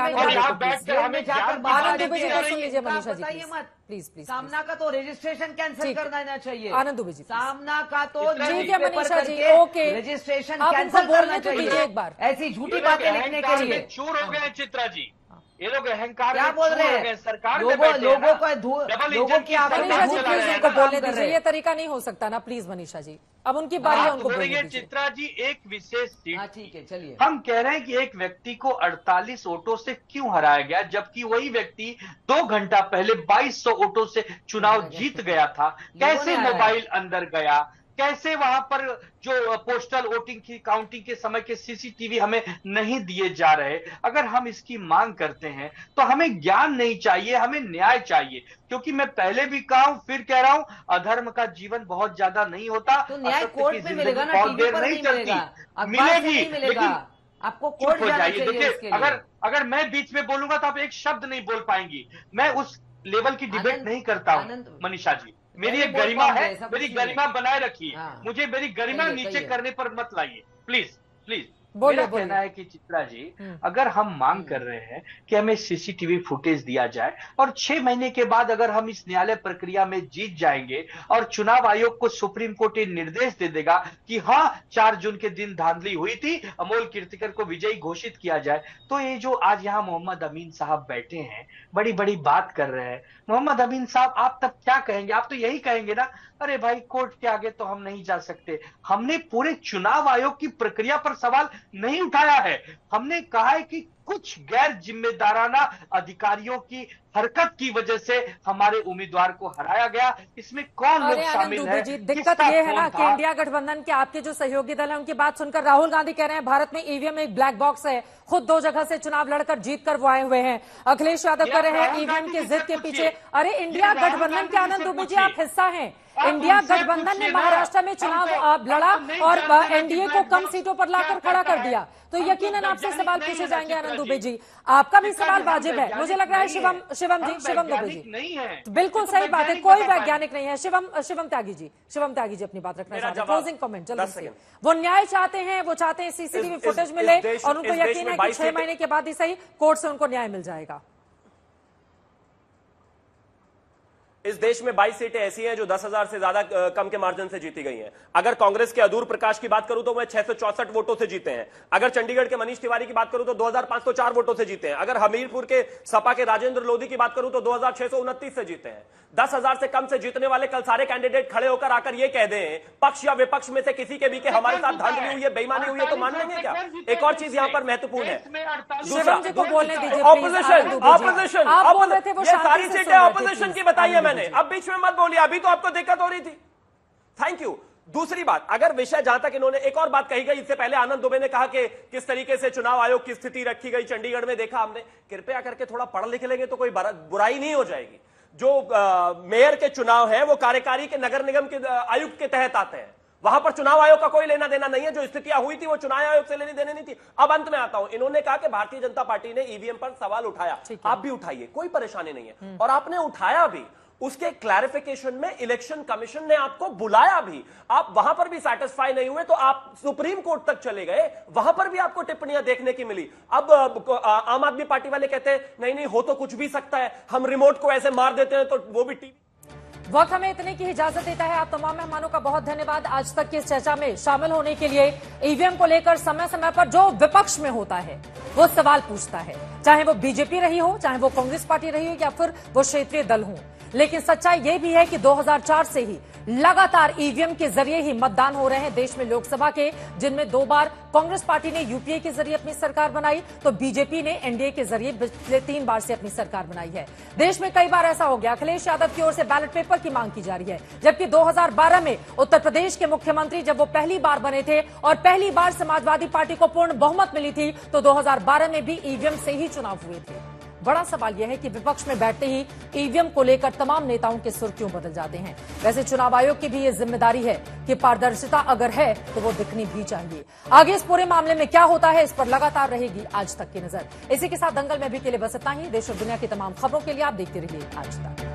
आनंद दुबे जी को सुन लीजिए। मनीषा जी प्लीज प्लीज, सामना का तो रजिस्ट्रेशन कैंसिल कर देना चाहिए। आनंद दुबे जी, सामना का तो ठीक है Manisha ji, okay, registration cancel करना चाहिए एक बार। ऐसी झूठी बातें लिखने के लिए चूर हो गए चित्रा जी, ये लोग अहंकार क्या बोल रहे हैं? सरकार लोगों को लोगों की मनीषा जी प्लीज उनको बोलने दीजिए, ये तरीका नहीं हो सकता ना, प्लीज मनीषा जी, अब उनकी बारी है, उनको बोलने दीजिए। चित्रा जी एक विशेष सीट, ठीक है चलिए, हम कह रहे हैं कि एक व्यक्ति को 48 वोटों से क्यों हराया गया, जबकि वही व्यक्ति 2 घंटा पहले 2200 वोटों से चुनाव जीत गया था। कैसे मोबाइल अंदर गया, कैसे वहां पर जो पोस्टल वोटिंग की काउंटिंग के समय के सीसीटीवी हमें नहीं दिए जा रहे। अगर हम इसकी मांग करते हैं तो हमें ज्ञान नहीं चाहिए, हमें न्याय चाहिए। क्योंकि मैं पहले भी कहा हूं, फिर कह रहा हूं, अधर्म का जीवन बहुत ज्यादा नहीं होता। तो न्याय कोर्ट में मिलेगा ना, टीवी पर नहीं मिलेगा, मिलेगी, लेकिन आपको कोर्ट जाना चाहिए उसके लिए। अगर मैं बीच में बोलूंगा तो आप एक शब्द नहीं बोल पाएंगी। मैं उस लेवल की डिबेट नहीं करता हूं मनीषा जी, मेरी एक गरिमा है, मेरी गरिमा बनाए रखिए। मुझे मेरी गरिमा नीचे करने पर मत लाइए प्लीज प्लीज। मेरा कहना है कि चित्रा जी, अगर हम मांग कर रहे हैं कि हमें सीसीटीवी फुटेज दिया जाए और 6 महीने के बाद अगर हम इस न्यायालय प्रक्रिया में जीत जाएंगे और चुनाव आयोग को सुप्रीम कोर्ट ये निर्देश दे देगा कि हाँ 4 जून के दिन धांधली हुई थी, अमोल कीर्तिकर को विजयी घोषित किया जाए, तो ये जो आज यहाँ मोहम्मद अमीन साहब बैठे हैं, बड़ी बड़ी बात कर रहे हैं। मोहम्मद अमीन साहब, आप तब क्या कहेंगे? आप तो यही कहेंगे ना, अरे भाई कोर्ट के आगे तो हम नहीं जा सकते। हमने पूरे चुनाव आयोग की प्रक्रिया पर सवाल नहीं उठाया है। हमने कहा है कि कुछ गैर जिम्मेदाराना अधिकारियों की हरकत की वजह से हमारे उम्मीदवार को हराया गया। इसमें कौन लोग शामिल है? दिक्कत ये है ना कि इंडिया गठबंधन के आपके जो सहयोगी दल है उनकी बात सुनकर राहुल गांधी कह रहे हैं भारत में ईवीएम एक ब्लैक बॉक्स है, खुद 2 जगह से चुनाव लड़कर जीत कर वो आए हुए हैं। अखिलेश यादव कह रहे हैं ईवीएम की जिद के पीछे, अरे इंडिया गठबंधन के आनंद दुबे जी आप हिस्सा हैं। इंडिया गठबंधन ने महाराष्ट्र में चुनाव लड़ा और एनडीए को कम सीटों पर लाकर खड़ा कर दिया, तो यकीनन आपसे सवाल पूछे जाएंगे आनंद दुबे जी। आपका भी सवाल वाजिब है, मुझे लग रहा है। शिवम दुबे जी नहीं है, बिल्कुल सही बात है, कोई वैज्ञानिक नहीं है। शिवम त्यागी जी अपनी बात रखना चाहते हैं, क्लोजिंग कमेंट जल्दी से। वो न्याय चाहते हैं, वो चाहते हैं सीसीटीवी फुटेज मिले और उनको यकीन है कि 6 महीने के बाद ही सही कोर्ट से उनको न्याय मिल जाएगा। इस देश में 22 सीटें ऐसी हैं जो 10,000 से ज्यादा कम के मार्जिन से जीती गई हैं। अगर कांग्रेस के अदूर प्रकाश की बात करूं तो वह 664 वोटों से जीते हैं। अगर चंडीगढ़ के मनीष तिवारी की बात करूं तो 2,504 वोटों से जीते हैं। अगर हमीरपुर के सपा के राजेंद्र लोधी की बात करूं तो 2,629 से जीते हैं। 10,000 से कम से जीतने वाले कल सारे कैंडिडेट खड़े होकर आकर ये कह दें पक्ष या विपक्ष में से किसी के भी कि हमारे साथ धांधली हुई है, बेईमानी हुई है, तो मान लेंगे क्या? एक और चीज यहां पर महत्वपूर्ण है, ऑपोजिशन ये सारी सीटें ऑपोजिशन की बताई है मैंने, अब बीच में मत बोलिए, अभी तो आपको दिक्कत हो रही थी। Thank you. दूसरी बात, अगर विषय जहां तक इन्होंने एक और बात कही गई, इससे पहले आनंद दुबे ने कहा कि किस तरीके से चुनाव आयोग की स्थिति रखी गई चंडीगढ़ में, देखा हमने। कृपया करके थोड़ा पढ़ लिख लेंगे तो कोई बुराई नहीं हो जाएगी। जो मेयर के चुनाव है वो कार्यकारी के नगर निगम के आयुक्त के तहत आते हैं, वहां पर चुनाव आयोग का कोई लेना देना नहीं है। जो स्थितियां हुई थी वो चुनाव आयोग से लेनी देनी नहीं थी। अब अंत में आता हूं, इन्होंने कहा कि भारतीय जनता पार्टी ने ईवीएम पर सवाल उठाया, आप भी उठाइए, कोई परेशानी नहीं है। और आपने उठाया भी, उसके क्लैरिफिकेशन में इलेक्शन कमीशन ने आपको बुलाया भी, आप वहां पर भी सैटिस्फाई नहीं हुए तो आप सुप्रीम कोर्ट तक चले गए, वहां पर भी आपको टिप्पणियां देखने की मिली। अब आम आदमी पार्टी वाले कहते हैं नहीं नहीं हो तो कुछ भी सकता है, हम रिमोट को ऐसे मार देते हैं तो वो भी टीवी। वक्त हमें इतने की इजाजत देता है। आप तमाम मेहमानों का बहुत धन्यवाद आज तक की इस चर्चा में शामिल होने के लिए। ईवीएम को लेकर समय समय पर जो विपक्ष में होता है वो सवाल पूछता है, चाहे वो बीजेपी रही हो, चाहे वो कांग्रेस पार्टी रही हो या फिर वो क्षेत्रीय दल हो। लेकिन सच्चाई यह भी है कि 2004 से ही लगातार ईवीएम के जरिए ही मतदान हो रहे हैं देश में लोकसभा के, जिनमें 2 बार कांग्रेस पार्टी ने यूपीए के जरिए अपनी सरकार बनाई तो बीजेपी ने एनडीए के जरिए पिछले 3 बार से अपनी सरकार बनाई है। देश में कई बार ऐसा हो गया, अखिलेश यादव की ओर से बैलेट पेपर की मांग की जा रही है, जबकि 2012 में उत्तर प्रदेश के मुख्यमंत्री जब वो पहली बार बने थे और पहली बार समाजवादी पार्टी को पूर्ण बहुमत मिली थी तो 2012 में भी ईवीएम से ही चुनाव हुए थे। बड़ा सवाल यह है कि विपक्ष में बैठते ही ईवीएम को लेकर तमाम नेताओं के सुर क्यों बदल जाते हैं। वैसे चुनाव आयोग की भी ये जिम्मेदारी है कि पारदर्शिता अगर है तो वो दिखनी भी चाहिए। आगे इस पूरे मामले में क्या होता है, इस पर लगातार रहेगी आज तक की नजर। इसी के साथ दंगल में भी के लिए बस इतना ही। देश और दुनिया की तमाम खबरों के लिए आप देखते रहिए आज तक।